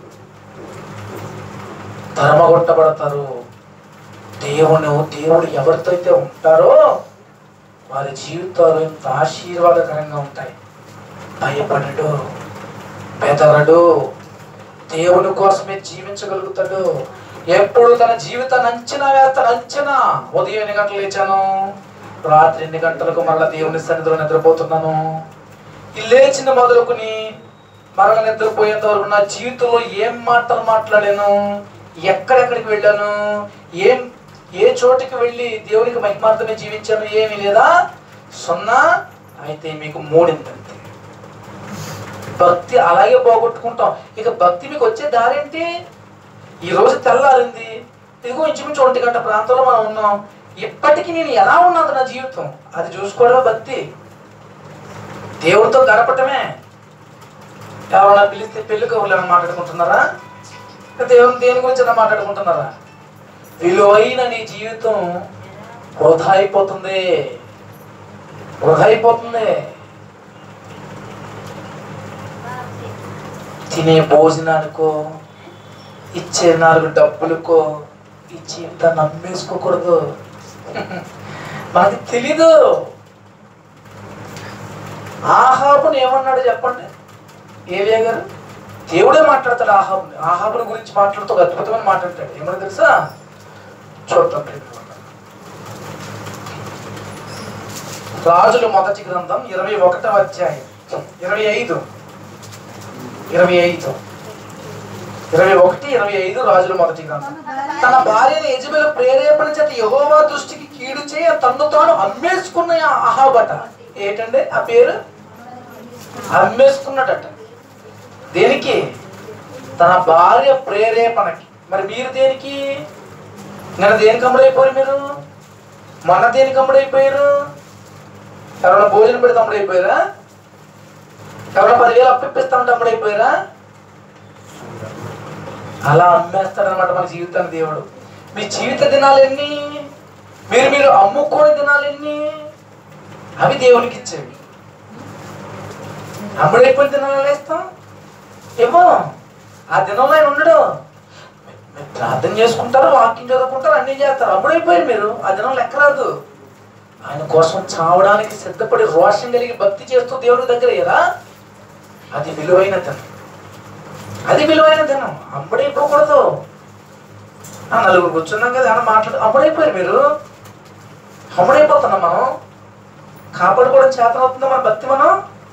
ధర్మగొట్టబడతారు. దేవుని దేవుడు ఎవరితో అయితే ఉంటారో వారి జీవితాలు ఎంత ఆశీర్వాదకరంగా ఉంటాయి. భయపడడు, బెదరడు, దేవుని కోసమే జీవించగలుగుతాడు. ఎప్పుడు తన జీవితాన్ని అంచనా వేస్తాడు. అంచనా ఉదయం ఎన్ని గంటలు లేచాను, రాత్రి ఎన్ని గంటలకు మరలా దేవుని సన్నిధిలో నిద్రపోతున్నాను, ఈ లేచిన మొదలుకుని మరల నిద్రపోయేంత వరకు నా జీవితంలో ఏం మాటలు మాట్లాడాను, ఎక్కడెక్కడికి వెళ్ళాను, ఏం ఏ చోటికి వెళ్ళి దేవునికి మహిమార్థమే జీవించాను, ఏమీ లేదా, సున్నా. అయితే మీకు మూడిందంతే. భక్తి అలాగే పోగొట్టుకుంటాం. ఇక భక్తి మీకు వచ్చే దారేంటి? ఈ రోజు తెల్లారింది, ఇదిగో ఇంచుమించు ఒంటి గంట ప్రాంతంలో మనం ఉన్నాం. ఇప్పటికీ నేను ఎలా ఉన్నది నా జీవితం, అది చూసుకోవడమే భక్తి. దేవుడితో గడపటమే. ఎవరైనా పిలిస్తే పెళ్లి కబుర్లు ఏమైనా మాట్లాడుకుంటున్నారా? దేవుని దేని గురించి ఏమైనా మాట్లాడుకుంటున్నారా? విలువైన నీ జీవితం వృధా అయిపోతుంది, వృధా అయిపోతుంది. తినే భోజనానికో ఇచ్చే నాలుగు డబ్బులకో ఈ జీవితాన్ని అమ్మేసుకోకూడదు. మనకి తెలీదు. ఆహాబుని ఏమన్నాడు చెప్పండి ఏలియా గారు? దేవుడే మాట్లాడతాడు ఆహాబుని. ఆహాబుని గురించి మాట్లాడుతూ ఒక అద్భుతమైన మాట్లాడతాడు. ఏమన్నా తెలుసా? చూద్దాం. రాజులు మొదటి గ్రంథం ఇరవై ఒకటవ అధ్యాయం ఇరవై ఐదు ఇరవై ఐదు ఇరవై ఒకటి ఇరవై ఐదు రాజుల మొదటి గ్రంథం. తన భార్యని యెజెబెలు ప్రేరేపణ చేత యెహోవా దృష్టికి కీడు చేయ తన్ను తాను అమ్మేసుకున్న అహాబట. ఏంటండి ఆ పేరు? అమ్మేసుకున్నాడట. దేనికి? తన భార్య ప్రేరేపణకి. మరి మీరు దేనికి? నిన్న దేనికి అమ్ముడైపోయారు మీరు? మొన్న దేనికి అమ్ముడైపోయారు? ఎవరైనా భోజనం పెడితే అమ్ముడైపోయారా? ఎవరైనా పదివేలు అప్పిస్తామంటే అమ్ముడైపోయారా? అలా అమ్మేస్తాడనమాట మన జీవితాన్ని దేవుడు. మీ జీవిత దినాలు ఎన్ని? మీరు మీరు అమ్ముకోని దినాలు ఎన్ని? అవి దేవునికి ఇచ్చేవి. అమ్ముడైపోయిన దినాలు వేస్తాం ఏమో. ఆ దినంలో ఆయన ఉండడు. ప్రార్థన చేసుకుంటారు, వాక్యం చదువుకుంటారు, అన్ని చేస్తారు. అమ్ముడైపోయారు మీరు. ఆ దినం లెక్క రాదు. ఆయన కోసం చావడానికి సిద్ధపడి రోషం కలిగి భక్తి చేస్తూ దేవుడి దగ్గర అయ్యారా? అది విలువైన దినం. అది విలువైన దినం. అమ్ముడైపోకూడదు. నలుగురు కూర్చున్నాం కదా అని మాట్లాడు. అమ్ముడైపోయారు మీరు. అమ్ముడైపోతున్నాం మనం. కాపాడుకోవడం చేతనవుతుందా మన భక్తి? మనం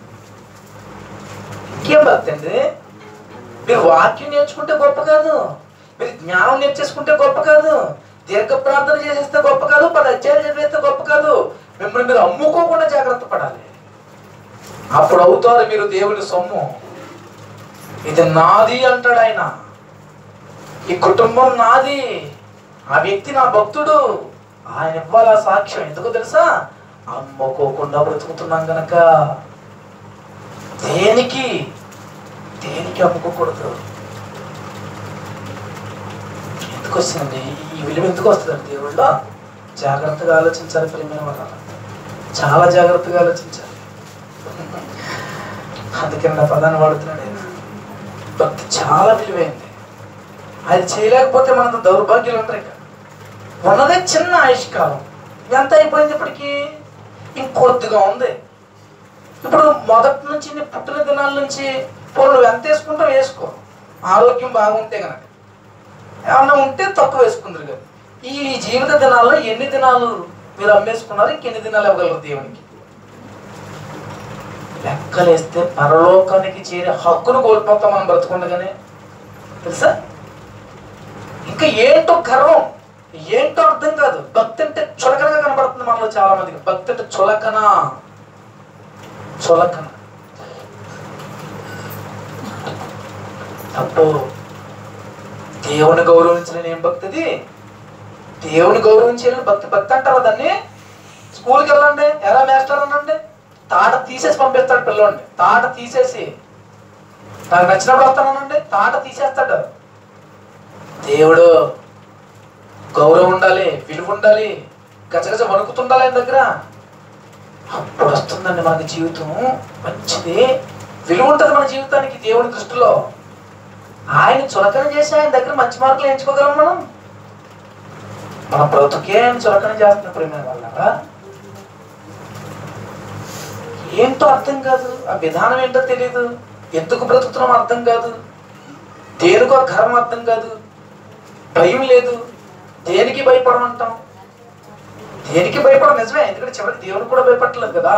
ఇంకేం భక్తి అండి? మీరు వాక్యం నేర్చుకుంటే గొప్ప కాదు, మీరు జ్ఞానం నేర్చేసుకుంటే గొప్ప కాదు, దీర్ఘ ప్రార్థన చేసేస్తే గొప్ప కాదు, పది అధ్యాయాలు చదివేస్తే గొప్ప కాదు. మిమ్మల్ని మీరు అమ్ముకోకుండా జాగ్రత్త పడాలి. అప్పుడు అవుతారు మీరు దేవుని సొమ్ము. ఇది నాది అంటాడు ఆయన. ఈ కుటుంబం నాది, ఆ వ్యక్తి నా భక్తుడు, ఆయన ఇవ్వాలా సాక్ష్యం. ఎందుకో తెలుసా? అమ్ముకోకుండా బ్రతుకుతున్నాం గనక. దేనికి దేనికి అమ్ముకోకూడదు. ఎందుకు వస్తుందండి ఈ విలువ? ఎందుకు వస్తుందండి దేవుళ్ళో? జాగ్రత్తగా ఆలోచించాలి ప్రియమైన వాళ్ళ. చాలా జాగ్రత్తగా ఆలోచించాలి. అందుకని నా పదాన్ని వాడుతున్నాడు ఆయన. భక్తి చాలా విలువైంది. అది చేయలేకపోతే మనంత దౌర్భాగ్యులు ఉంటారు. ఇక ఉన్నదే చిన్న ఆయుష్కాలం, ఎంత అయిపోయింది ఇప్పటికీ, ఇంకొద్దిగా ఉంది. ఇప్పుడు మొదటి నుంచి నీ పుట్టిన దినాల నుంచి పోను నువ్వు ఎంత వేసుకుంటావు వేసుకో, ఆరోగ్యం బాగుంటే కనుక. ఏమన్నా ఉంటే తక్కువ వేసుకుందరు కదా. ఈ జీవిత దినాల్లో ఎన్ని దినాలు మీరు అమ్మేసుకున్నారు, ఇంకెన్ని దినాలు ఇవ్వగలరు దేవునికి? లెక్కలేస్తే పరలోకానికి చేరే హక్కును కోల్పోతాం మనం బ్రతుకుండగానే, తెలుసా? ఇంకా ఏంటో గర్వం, ఏంటో అర్థం కాదు. భక్తి అంటే చులకనగా కనబడుతుంది మనలో చాలా మందికి. భక్తి అంటే చులకన, చులకన తప్పు. దేవుని గౌరవించలేని ఏం భక్తి అది? దేవుని గౌరవించలేని భక్తి. భక్తి అంటారా దాన్ని? స్కూల్కి వెళ్ళండి, ఎలా మేస్టర్ అనండి, తాట తీసేసి పంపిస్తాడు పిల్లోండి. తాట తీసేసి నాకు నచ్చినప్పుడు వస్తానండి, తాట తీసేస్తాడు. దేవుడు గౌరవం ఉండాలి, విలువ ఉండాలి, గజగజ వణుకుతుండాలి ఆయన దగ్గర. అప్పుడు వస్తుందండి మనకి జీవితం మంచిది, విలువ ఉంటుంది మన జీవితానికి దేవుని దృష్టిలో. ఆయన చులకన చేసి ఆయన దగ్గర మంచి మార్కులు ఎంచుకోగలం మనం? మన బ్రతుకే ఆయన చులకన చేస్తున్న ప్రేమ వల్ల ఏంటో అర్థం కాదు. ఆ విధానం ఏంటో తెలియదు, ఎందుకు బ్రతుకుతున్నాం అర్థం కాదు, దేనికో గర్వం అర్థం కాదు, భయం లేదు, దేనికి భయపడమంటాం. దేనికి భయపడం నిజమే, ఎందుకంటే చివరికి దేవునికి కూడా భయపడలేదు కదా.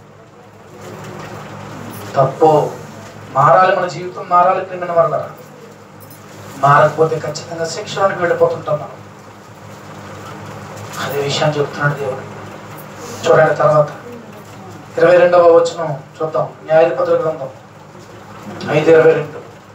తప్పు. మారాలి, మన జీవితం మారాలి ప్రేమ వల్ల. మారకపోతే ఖచ్చితంగా శిక్షణకి వెళ్ళిపోతుంటాం మనం. అదే విషయాన్ని చెప్తున్నాడు దేవుడు. చూడండి తర్వాత ఇరవై రెండవ వచనం చూద్దాం. న్యాయాధిపతుల గ్రంథం ఐదు ఇరవై రెండు.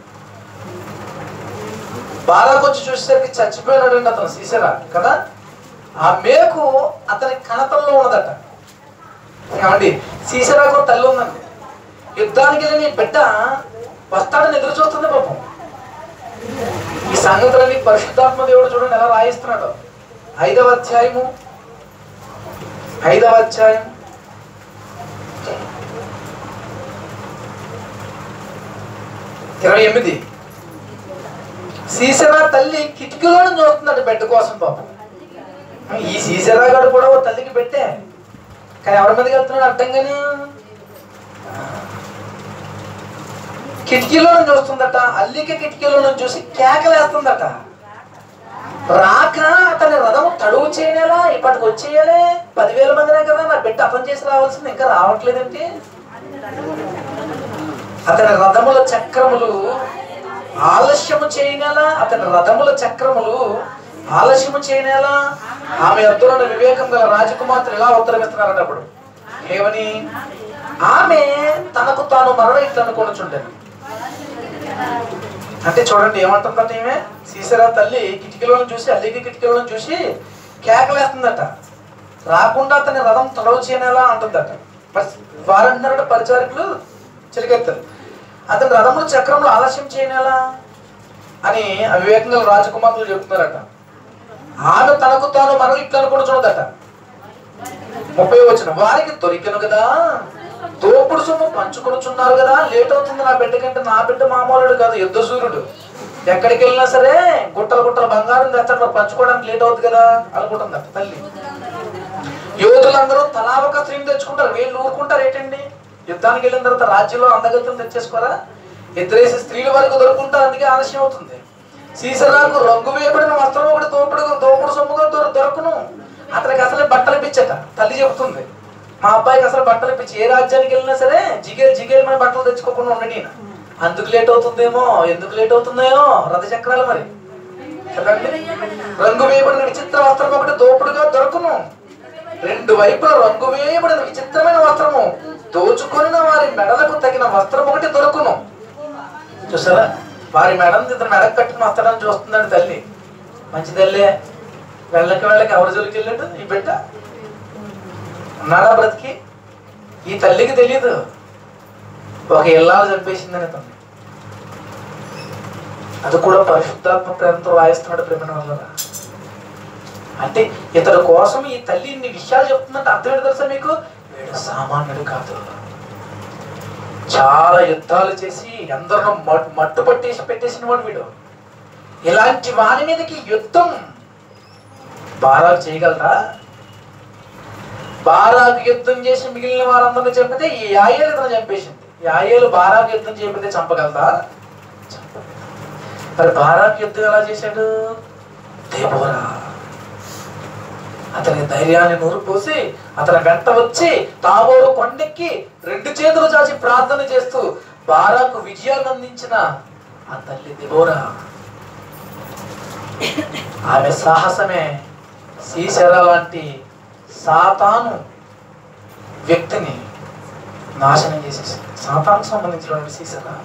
బాలాకొచ్చి చూసేసరికి చచ్చిపోయినాడండి అతను, సీసెరా కదా. ఆ మేకు అతని కణతంలో ఉన్నదట. ఏమండి, సీసెరాకు తల్లి ఉందండి. యుద్ధానికి వెళ్ళి బిడ్డ వస్తాడని ఎదురు చూస్తుంది పాపం. ఈ సంగతులన్నీ పరిశుద్ధాత్మ దేవుడు చూడండి ఎలా రాయిస్తున్నాడు. ఐదవ అధ్యాయము ఐదవ అధ్యాయం ఇరవై ఎనిమిది. సీసెరా తల్లి కిటికీలోనే చూస్తున్నాడు బిడ్డ కోసం పాపం. ఈ సీసెరా గారు కూడా ఓ తల్లికి పెట్టే, కానీ ఎవరి మీదకి వెళ్తున్నాడు అర్థం కానీ. కిటికీలో చూస్తుందట, అల్లిక కిటికీలో చూసి కేకలేస్తుందట. రాక అతని రథం తడువు చేయనేలా, ఇప్పటికి వచ్చేయాలి, పదివేల మందినే కదా నా బిడ్డ అర్థం చేసి రావాల్సింది, ఇంకా రావట్లేదంటే. అతని రథముల చక్రములు ఆలస్యము చేయనేలా, అతని రథముల చక్రములు ఆలస్యము చేయనేలా. ఆమె అద్దులను వివేకం గల రాజకుమార్తెలు ఇలా ఉత్తరమిస్తున్నారట. అప్పుడు ఏమని? ఆమె తనకు తాను మరణ ఇట్లా అనుకోనుచుండేది. అంటే చూడండి ఏమంటుందట ఈమె, సీసెరా తల్లి కిటికీలను చూసి, అల్లికి కిటికీలను చూసి కేకలేస్తుందట. రాకుండా అతని రథం తొలవ చేయనేలా అంటుందట. వారంటున్నారట పరిచారకులు చిరికెత్తారు, అతని రథములు చక్రంలో ఆలస్యం చేయనేలా అని అవివేకంగా రాజకుమారులు చెప్తున్నారట. ఆమె తనకు తాను మరలు ఇట్లా అనుకుని చూడదట. ముప్పై వచ్చిన వారికి దొరికను కదా, దోపుడు సొమ్ము పంచుకొనుచున్నారు కదా, లేట్ అవుతుంది నా బిడ్డ కంటే. నా బిడ్డ మామూలుడు కాదు, యుద్ధ సూర్యుడు. ఎక్కడికి వెళ్ళినా సరే గుట్టలు గుట్టలు బంగారం తెస్తాడు, పంచుకోవడానికి లేట్ అవుతుంది కదా అనుకుంటుందట తల్లి. యోధులందరూ తలా ఒక స్త్రీని తెచ్చుకుంటారు, వీళ్ళు ఊరుకుంటారు ఏంటండి? యుద్ధానికి వెళ్ళిన తర్వాత రాజ్యంలో అందగతులు తెచ్చేసుకోరా? ఇద్దరేసి స్త్రీల వరకు దొరుకుంటారు, అందుకే ఆలస్యం అవుతుంది. సీసెరాకు రంగు వేయబడిన వస్త్రం ఒకటి దోపుడు దోపుడు సొమ్ముగా దొర దొరకను. అతనికి అసలే బట్టలు పిచ్చట. తల్లి చెబుతుంది, మా అబ్బాయికి అసలు బట్టలు పిచ్చి, ఏ రాజ్యానికి వెళ్ళినా సరే జిగేలు జిగేలు మన బట్టలు తెచ్చుకోకుండా ఉండండి. అందుకు లేట్ అవుతుందేమో, ఎందుకు లేట్ అవుతుందేమో, రథ చక్రాలు మరి కదండి. రంగు వేయబడిన విచిత్ర వస్త్రం ఒకటి దోపుడుగా దొరకను. రెండు వైపుల రంగు వేయబడిన విచిత్రమైన వస్త్రము దోచుకొనిన వారి మెడలకు తగిన వస్త్రం ఒకటి దొరకును. చూసారా, వారి మెడను ఇతను మెడకు కట్టుకుని వస్తాడని చూస్తుందండి తల్లి. మంచి తల్లే. వెళ్ళకి వెళ్ళకి ఎవరి జోలికి వెళ్ళాడు ఈ బిడ్డ? ఉన్నాడా బ్రతికి? ఈ తల్లికి తెలియదు ఒక ఇల్లాలు చంపేసిందని తను. అది కూడా పరిశుద్ధాత్మ ప్రేమతో వాయిస్తున్నాడు ప్రేమ వల్ల. అంటే ఇతడు కోసం ఈ తల్లి ఇన్ని విషయాలు చెప్తున్నట్టు అర్థం ఏంటి తెలుసా మీకు? వీడు సామాన్యుడు కాదు, చాలా యుద్ధాలు చేసి ఎందరో మట్టు పట్టేసి పెట్టేసిన వాడు వీడు. ఇలాంటి వాని మీదకి యుద్ధం బారాకు చేయగలరా? బారాకు యుద్ధం చేసి మిగిలిన వారందరినీ చంపితే ఈ యాయేలు ఇతను చంపేసింది. యాయేలు బారాకు యుద్ధం చేయకపోతే చంపగలదా? మరి బారాకు యుద్ధం ఎలా చేశాడు? దెబోరా అతని ధైర్యాన్ని నూరు పోసి అతని వెంట వచ్చి తాబోరు కొండెక్కి రెండు చేతులు చాచి ప్రార్థన చేస్తూ బారాకు విజయాన్ని అందించిన ఆ తల్లి దెబోరా. ఆమె సాహసమే సీసెరా లాంటి సాతాను వ్యక్తిని నాశనం చేసేసింది. సాతానుకు సంబంధించిన సీసెరా.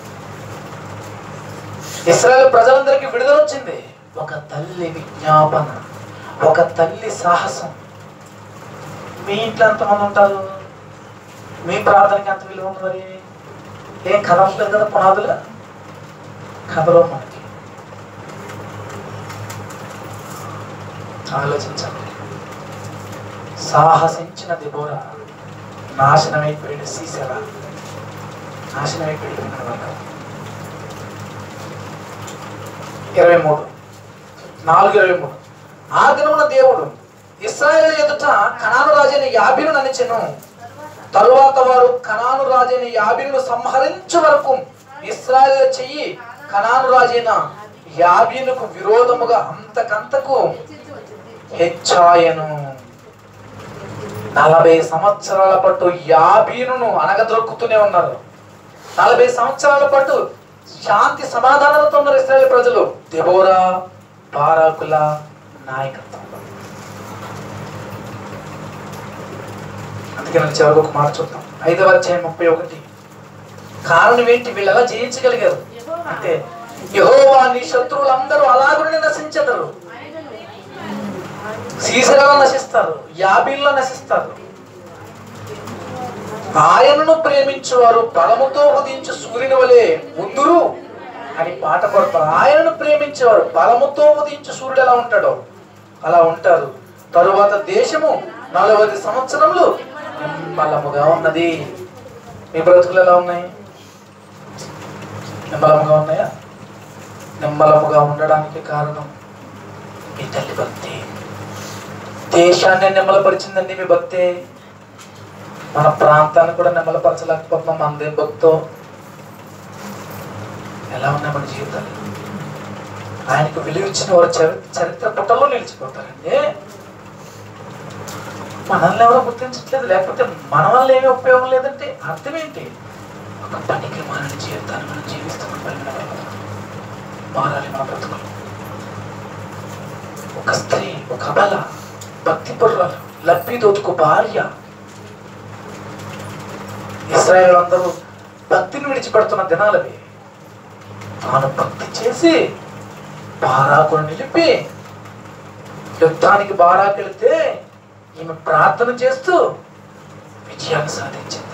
ఇశ్రాయేలు ప్రజలందరికీ విడుదల వచ్చింది. ఒక తల్లి విజ్ఞాపన, ఒక తల్లి సాహసం. మీ ఇంట్లో ఎంతమంది ఉంటారు? మీ ప్రార్థనకి ఎంత విలువ ఉంది? మరి ఏం కదలట్లేదు కదా పునాదులు? కథలో మనకి ఆలోచించండి. సాహసించిన దెబోరా నాశనమైపోయాడు. సీసెరా నాశనమైపోయాడు. ఇరవై మూడు నాలుగు ఇరవై మూడు ఆ దినమున దేవుడు ఇశ్రాయేలు ఎదుట కనాను రాజైన యాబీను ననిచెను. తరువాత వారు కనాను రాజైన యాబీను సంహరించు వరకు ఇశ్రాయేలు చెయ్యి కనాను రాజైన యాబీనుకు విరోధముగా అంతకంతకు హెచ్చాయను. నలభై సంవత్సరాల పాటు యాబీనును అనగదొక్కుతూనే ఉన్నారు. నలభై సంవత్సరాల పాటు శాంతి సమాధానాలతో ఉన్నారు ఇశ్రాయేలు ప్రజలు దెబోరా బారాకుల నాయకత్వంలో. అందుకే నేను చివరికి ఒక మాట చూద్దాం. ఐదవ అధ్యాయం ముప్పై ఒకటి. కారణం ఏంటి? వీళ్ళు ఎలా జయించగలిగారు అంటే యెహోవా నీ శత్రువులందరూ అలాగునే నశించెదరు. సీసెరాలో నశిస్తారు, యాబీల్లో నశిస్తారు. ఆయనను ప్రేమించువారు బలముతో ఉదయించు సూర్యుని వలె ముందురు అని పాట పడతారు. ఆయనను ప్రేమించేవారు బలముతో ఉదయించు సూర్యుడు ఎలా ఉంటాడో అలా ఉంటారు. తరువాత దేశము నలభై సంవత్సరములు నిమ్మలముగా ఉన్నది. మీ బ్రతుకులు ఎలా ఉన్నాయి? నిమ్మలముగా ఉన్నాయా? నిమ్మలముగా ఉండడానికి కారణం మీ తల్లి భక్తి. దేశాన్ని నిమ్మలపరిచిందండి మీ భక్తే. మన ప్రాంతాన్ని కూడా నెమ్మలపరచలేకపోతున్నాం. మనదేం భక్తో. ఎలా ఉన్నాయి మన జీవితాలు? ఆయనకు విలువ ఇచ్చిన వారు చరిత్ర పుటల్లో నిలిచిపోతారండి. మనల్ని ఎవరో గుర్తించట్లేదు, లేకపోతే మన వల్ల ఏమీ ఉపయోగం లేదంటే అర్థం ఏంటి? ఒక పనికి మన జీవితాన్ని మనం జీవిస్తున్నాం. మారాలి మన బ్రతుకులు. ఒక స్త్రీ, ఒక అబల, భక్తి పరురాలు, లబ్బిదోతుకు భార్య. ఇశ్రాయేలు అందరూ భక్తిని విడిచిపెడుతున్న దినాలవి. తాను భక్తి చేసి బారాకును నిలిపి యుద్ధానికి బారాకు వెళితే ఈమె ప్రార్థన చేస్తూ విజయాన్ని సాధించింది.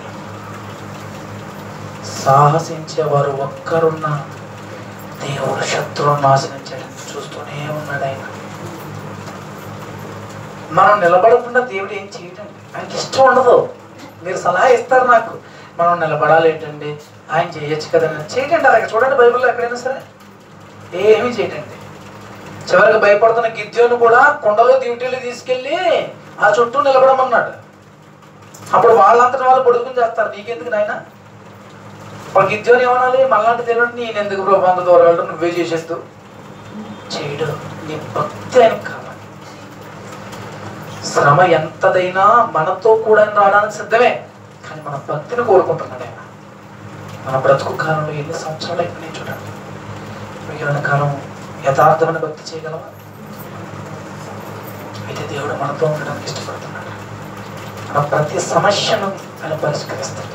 సాహసించేవారు ఒక్కరున్న దేవుడు శత్రువును నాశనం చేయడం చూస్తూనే ఉన్నాడు. ఆయన మనం నిలబడకుండా దేవుడు ఏం చేయటండి. ఆయనకి ఇష్టం ఉండదు. మీరు సలహా ఇస్తారు నాకు, మనం నిలబడాలి ఏంటండి, ఆయన చేయొచ్చు కదండి. చేయటండి. అలాగే చూడండి బైబిల్లో ఎక్కడైనా సరే ఏమీ చేయటండి. చివరికి భయపడుతున్న గిద్యోను కూడా కొండలో దివిటీలు తీసుకెళ్ళి ఆ చుట్టూ నిలబడమన్నాడు. అప్పుడు వాళ్ళంతటి వాళ్ళు పొడుగుని చేస్తారు. నీకెందుకు నాయన? వాళ్ళు గిద్యోని ఏమనాలి? మళ్ళాంటి తెలియదు. నేను ఎందుకు ప్రభు అంత దూరం వెళ్ళడం, నువ్వే చేసేస్తూ చేయడు. నీ భక్తి ఆయనకు కావాలి. శ్రమ ఎంతదైనా మనతో కూడా రావడానికి సిద్ధమే, కానీ మన భక్తిని కోరుకుంటున్నాడు ఆయన. మన బ్రతుకు కాలంలో ఎన్ని సంవత్సరాలు అయిపోయినాయి చూడండి. మిగిలిన కాలం యథార్థమైన భక్తి చేయగలమా? అయితే దేవుడు మనతో ఉండడానికి ఇష్టపడుతున్నాడు. మన ప్రతి సమస్యను ఆయన పరిష్కరిస్తాడు.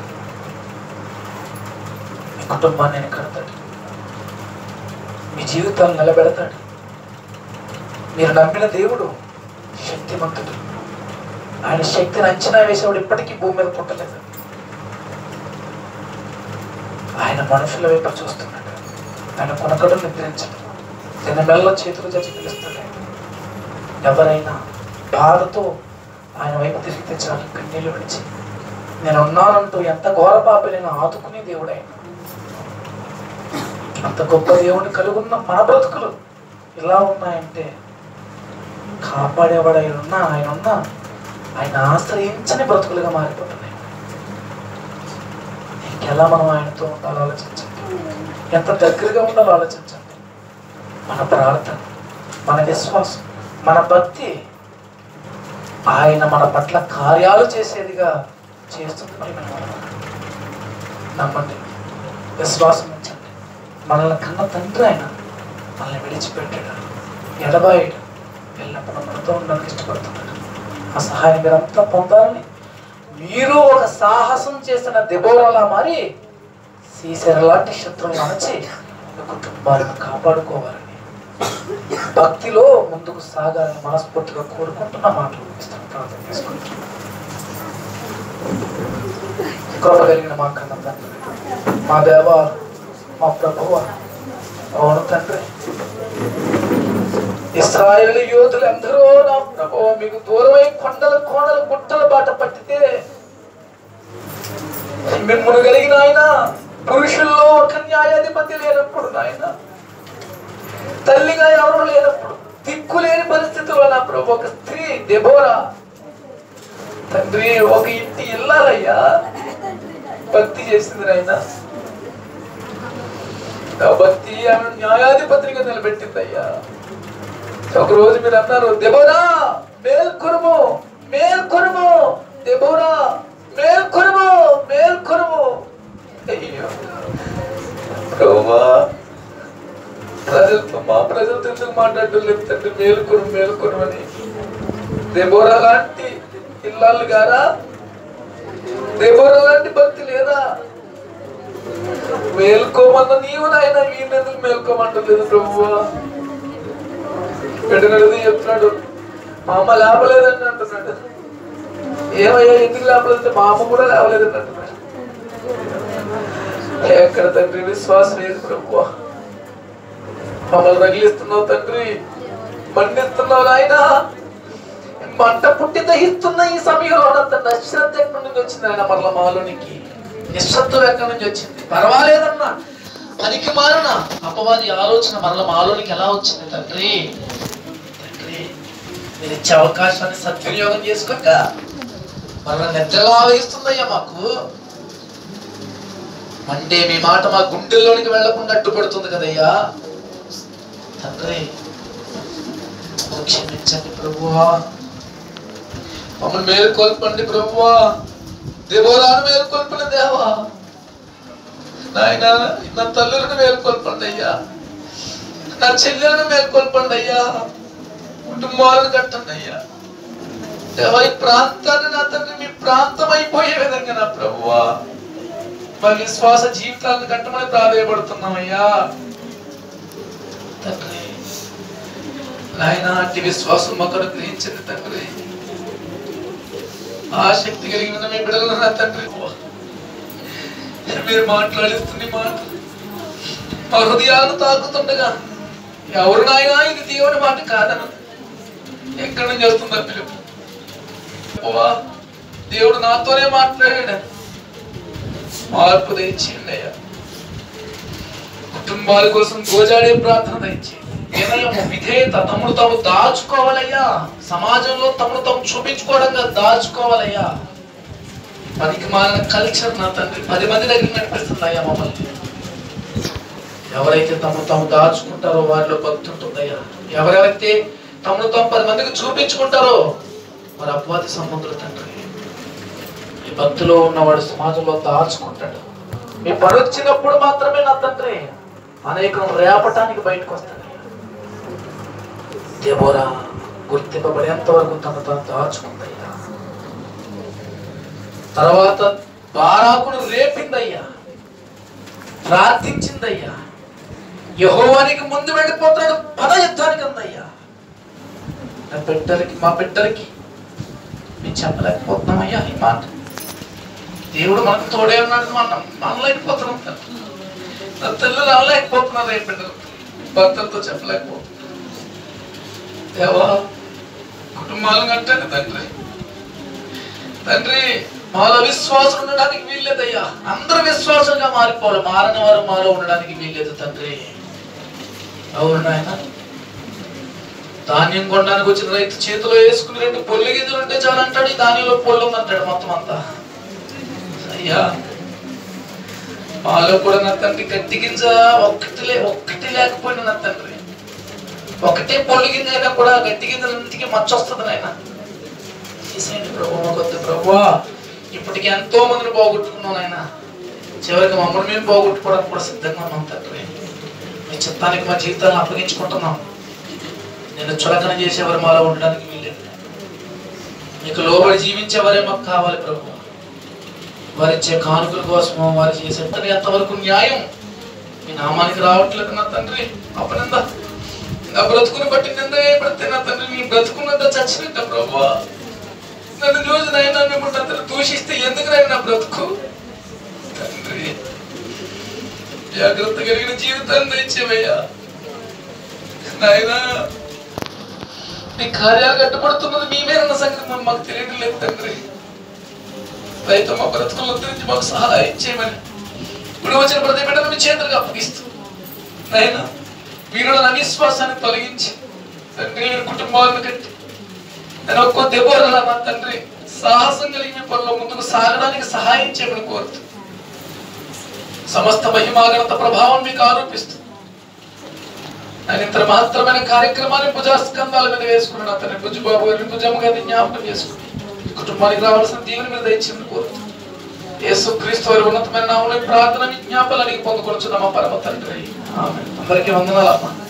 మీ కుటుంబాన్ని ఆయన కడతాడు. మీ జీవితాన్ని నిలబెడతాడు. మీరు నమ్మిన దేవుడు శక్తిమంతుడు. ఆయన శక్తిని అంచనా వేసేవాడు ఇప్పటికీ భూమి మీద పుట్టలేదు. ఆయన మనుషుల వైపు చూస్తున్నాడు. ఆయన కొనకడు నిద్రించడు. తన మెల్ల చేతులు చచ్చి పిలుస్తాడు. ఎవరైనా బాధతో ఆయన వైపు తిరిగితే చాలు కన్నీళ్ళు విడిచి నేను ఉన్నానంటూ ఎంత ఘోర పాపి నేను ఆదుకునే దేవుడైన అంత గొప్ప దేవుడిని కలుగున్న మన బ్రతుకులు ఇలా ఉన్నాయంటే కాపాడేవాడు ఆయన ఉన్నా ఆయన ఉన్నా ఆయన ఆశ్రయించని బ్రతుకులుగా మారిపోతున్నాయి. ఇంకెలా మనం ఆయనతో ఉండాలో ఆలోచించండి, ఎంత దగ్గరగా ఉండాలో ఆలోచించండి. మన ప్రార్థన, మన విశ్వాసం, మన భక్తి ఆయన మన పట్ల కార్యాలు చేసేదిగా చేస్తుంది. నమ్మండి, విశ్వాసం ఉంచండి. మనల్ని కన్న తండ్రి ఆయన మనల్ని విడిచిపెట్టాడు, ఎడబాయాడు, ఎల్లప్పుడూ మనతో ఉండడానికి ఇష్టపడుతున్నాడు. ఆ సహాయం మీరంతా పొందాలని మీరు ఒక సాహసం చేసిన దెబోరాలా మారి సీసెర లాంటి శత్రువులను అణచి మీ కుటుంబాలను కాపాడుకోవాలని భక్తిలో ముందుకు సాగాలని మనస్ఫూర్తిగా కోరుకుంటున్న మాటలు ఇస్తాను. ప్రార్థన చేసుకుంటాం. కృప కలిగిన మా కన్న తండ్రి, మా దేవ, మా ప్రభువ, అవును తండ్రి, ఇశ్రాయేలు యోధులు ఎందరో నా ప్రభువ మీకు దూరమై కొండల కోణల గుట్టల బాట పట్టితే మిమ్మల్ని కలిగిన ఆయన పురుషుల్లో ఒక న్యాయాధిపతి లేనప్పుడు, నాయన తల్లిగా ఎవరు లేనప్పుడు, దిక్కు లేని పరిస్థితుల్లో నా ప్రభు ఒక స్త్రీ దెబోరా తండ్రి ఒక ఇంటి ఇల్లాలయ్యా భక్తి చేసింది. నాయన భక్తి ఆమె న్యాయాధిపతిగా నిలబెట్టింది అయ్యా. ఒక రోజు మీరు అన్నారు, దెబోరా మేల్కొనుము, మేల్కొనుము, దెబోరా మేల్కొనుము, మేల్కొనుము. అయ్యో ప్రభువా, ప్రజలతో మా ప్రజలతో ఎందుకు మాట్లాడటం లేదు తండ్రి, మేల్కొను మేల్కొను అని. దెబోరా లాంటి ఇల్లాలు గారా, దెబోరా లాంటి భక్తి లేదా? మేల్కోమన్న నీవు నాయన వీరిని ఎందుకు మేల్కోమంటలేదు ప్రభువా? పెట్టినది చెప్తున్నాడు, మా అమ్మ లేపలేదని అంటున్నాడు. ఏమయ్యా ఎందుకు లేపలేదంటే మా అమ్మ కూడా లేవలేదని అంటున్నాడు. ఎక్కడ తండ్రి విశ్వాసం లేదు ప్రభువా? మమ్మల్ని రగిలిస్తున్నావు తండ్రి, మండిస్తున్నావు నాయన. మంట పుట్టి దహిస్తున్న ఈ సమయంలో అంత నిశ్శబ్దం ఎక్కడి నుంచి వచ్చింది ఆయన మరల మాలోనికి? నిశ్శబ్దం ఎక్కడి నుంచి వచ్చింది? పర్వాలేదన్నా పనికి మారిన అపవాది ఆలోచన మరల మాలోనికి ఎలా వచ్చింది తండ్రి? తండ్రి మీరు ఇచ్చే అవకాశాన్ని సద్వినియోగం చేసుకోక మరల నిద్రలా వేస్తుందయ్యా మాకు. అంటే మీ మాట మా గుండెల్లోనికి వెళ్లకుండా అడ్డుపడుతుంది కదయ్యా తండ్రి. క్షమించండి ప్రభువా, మమ్మల్ని మేలుకొల్పండి ప్రభువా. దెబోరాను మేలుకొల్పిన దేవా నాయన, నా తల్లులను మేలుకొల్పండి అయ్యా, నా చెల్లెలను మేలుకొల్పండి అయ్యా, కుటుంబాలను కట్టండి అయ్యా దేవా. ఈ ప్రాంతాన్ని నా తండ్రి మీ ప్రాంతం అయిపోయే విధంగా నా ప్రభువా మా విశ్వాస జీవితాలను కట్టమని ప్రాధాయపడుతున్నామయ్యా తండ్రి. నాయన అట్టి విశ్వాసం మాకు అనుగ్రహించండి తండ్రి. ఆ శక్తి కలిగిన మీ బిడ్డలను నా తండ్రి మీరు మాట్లాడిస్తున్న మాట మా హృదయాలను తాకుతుండగా ఎవరు నాయనా ఇది దేవుని మాట కాదను ఎక్కడి నుంచి వస్తుందా పిలుపు? దేవుడు నాతోనే మాట్లాడాడు. మార్పు తెచ్చిండి అయ్యా. కుటుంబాల కోసం గోజాడే ప్రార్థన తెచ్చి విధేయత, తమను తాము దాచుకోవాలయ్యా. సమాజంలో తమను తాము చూపించుకోవడంగా దాచుకోవాలయ్యా. పనికి మారిన కల్చర్ నా తండ్రి పది మంది దగ్గర నడిపిస్తుంది అయ్యా మమ్మల్ని. ఎవరైతే తమను తాము దాచుకుంటారో వారిలో భక్తి ఉంటుందయ్యా. ఎవరైతే తమను తాము పది మందికి చూపించుకుంటారో వారి అపవాది సంబంధులు తండ్రి. ఈ భక్తిలో ఉన్నవాడు సమాజంలో దాచుకుంటాడు. మీ పని వచ్చినప్పుడు మాత్రమే నా తండ్రి అనేకం రేపటానికి బయటకు వస్తాడు. దెబోరా గుర్తింపబడేంత వరకు తను తాను దాచుకుందయ్యా. తర్వాత బారాకును రేపిందయ్యా, ప్రార్థించిందయ్యా. యెహోవానికి ముందు వెళ్ళిపోతాడు, పద యుద్ధానికి అందయ్యా. నా బిడ్డలకి మా బిడ్డలకి మేము చెప్పలేకపోతున్నామయ్యా ఈ మాట. దేవుడు మనకు తోడే ఉన్నాడు, మనం అనలేకపోతున్నాం. నా తల్లులు అనలేకపోతున్నారు, ఏ బిడ్డలు భర్తలతో చెప్పలేకపోతున్నారు. దేవా కుటుంబాలను కట్టండి తండ్రి. తండ్రి మాలో విశ్వాసం ఉండడానికి వీల్లేదయ్యా. అందరూ విశ్వాసంగా మారిపోవాలి, మారని వారు మాలో ఉండడానికి వీల్లేదు తండ్రి. అవును నాయన, ధాన్యం కొనడానికి వచ్చిన రైతు చేతిలో వేసుకుని రెండు పొల్లి గింజలు ఉంటే చాలు అంటాడు, ఈ ధాన్యంలో పొల్లు ఉందంటాడు మొత్తం అంతా. అయ్యా మాలో కూడా నా తండ్రి గట్టి గింజ ఒక్కటి లే ఒక్కటి లేకపోయినా నా తండ్రి, ఒకటే పొల్లి గింజ అయినా కూడా గట్టి గింజలన్నిటికీ మచ్చొస్తుంది నాయన. తీసేయండి ప్రభు, కొద్ది ప్రభు. ఇప్పటికి ఎంతో మందిని పోగొట్టుకున్నాం నాయన, చివరికి మమ్మల్ని మేము పోగొట్టుకోవడానికి కూడా సిద్ధంగా ఉన్నాం తండ్రి. మీ చిత్తానికి మా జీవితాలను అప్పగించుకుంటున్నాం. నేను చులకన చేసేవారు మాలో ఉండడానికి వీల్లేదు. మీకు లోబడి జీవించేవారే మాకు కావాలి ప్రభు. వారిచ్చే కానుకల కోసము, వారు చేసే ఎంతవరకు న్యాయం మీ నామానికి రావట్లేదు నా తండ్రి. అప్పుడంతా నా బ్రతుకుని బట్టి నింద పడితే నా తండ్రి నీ బ్రతుకున్నంత చచ్చినట్ట ప్రభు. నన్ను రోజు నైనా మిమ్మల్ని అందరూ దూషిస్తే ఎందుకు నైనా నా బ్రతుకు తండ్రి. జాగ్రత్త కలిగిన జీవితాన్ని తెచ్చేవయ్యా నాయనా. మీ కార్యాలు కట్టుబడుతున్నది మేమేనన్న సంగతి మాకు తెలియడం లేదు తండ్రి. రైతు మా బ్రతుకుల గురించి మాకు సహాయం చేయమని ఇప్పుడు వచ్చిన ప్రతి బిడ్డను మీ చేతులకు అప్పగిస్తూ నాయనా, మీరు అవిశ్వాసాన్ని తొలగించి తండ్రి కుటుంబాలను కట్టి నేను ఒక్కో దెబ్బలా నా తండ్రి సాహసం కలిగి మీ పనుల ముందుకు సాగడానికి సహాయం చేయమని కోరుతూ సమస్త మహిమాగణత ప్రభావం మీకు ఆరోపిస్తూ ఆయన ఇంత మహత్తరమైన కార్యక్రమాన్ని భుజస్కంధాల మీద వేసుకున్నాడు. అతని భుజబాబు గారిని భుజమ్మ గారిని జ్ఞాపకం చేసుకుని కుటుంబానికి రావాల్సిన దీవెన మీద దయచేయమని కోరుతూ యేసుక్రీస్తు వారి ఉన్నతమైన నామములో ప్రార్థన విజ్ఞాపనలు అడిగి పొందుకొచ్చున్నామా పరమ తండ్రి. ఆమేన్. అందరికీ వందనాలు అమ్మా.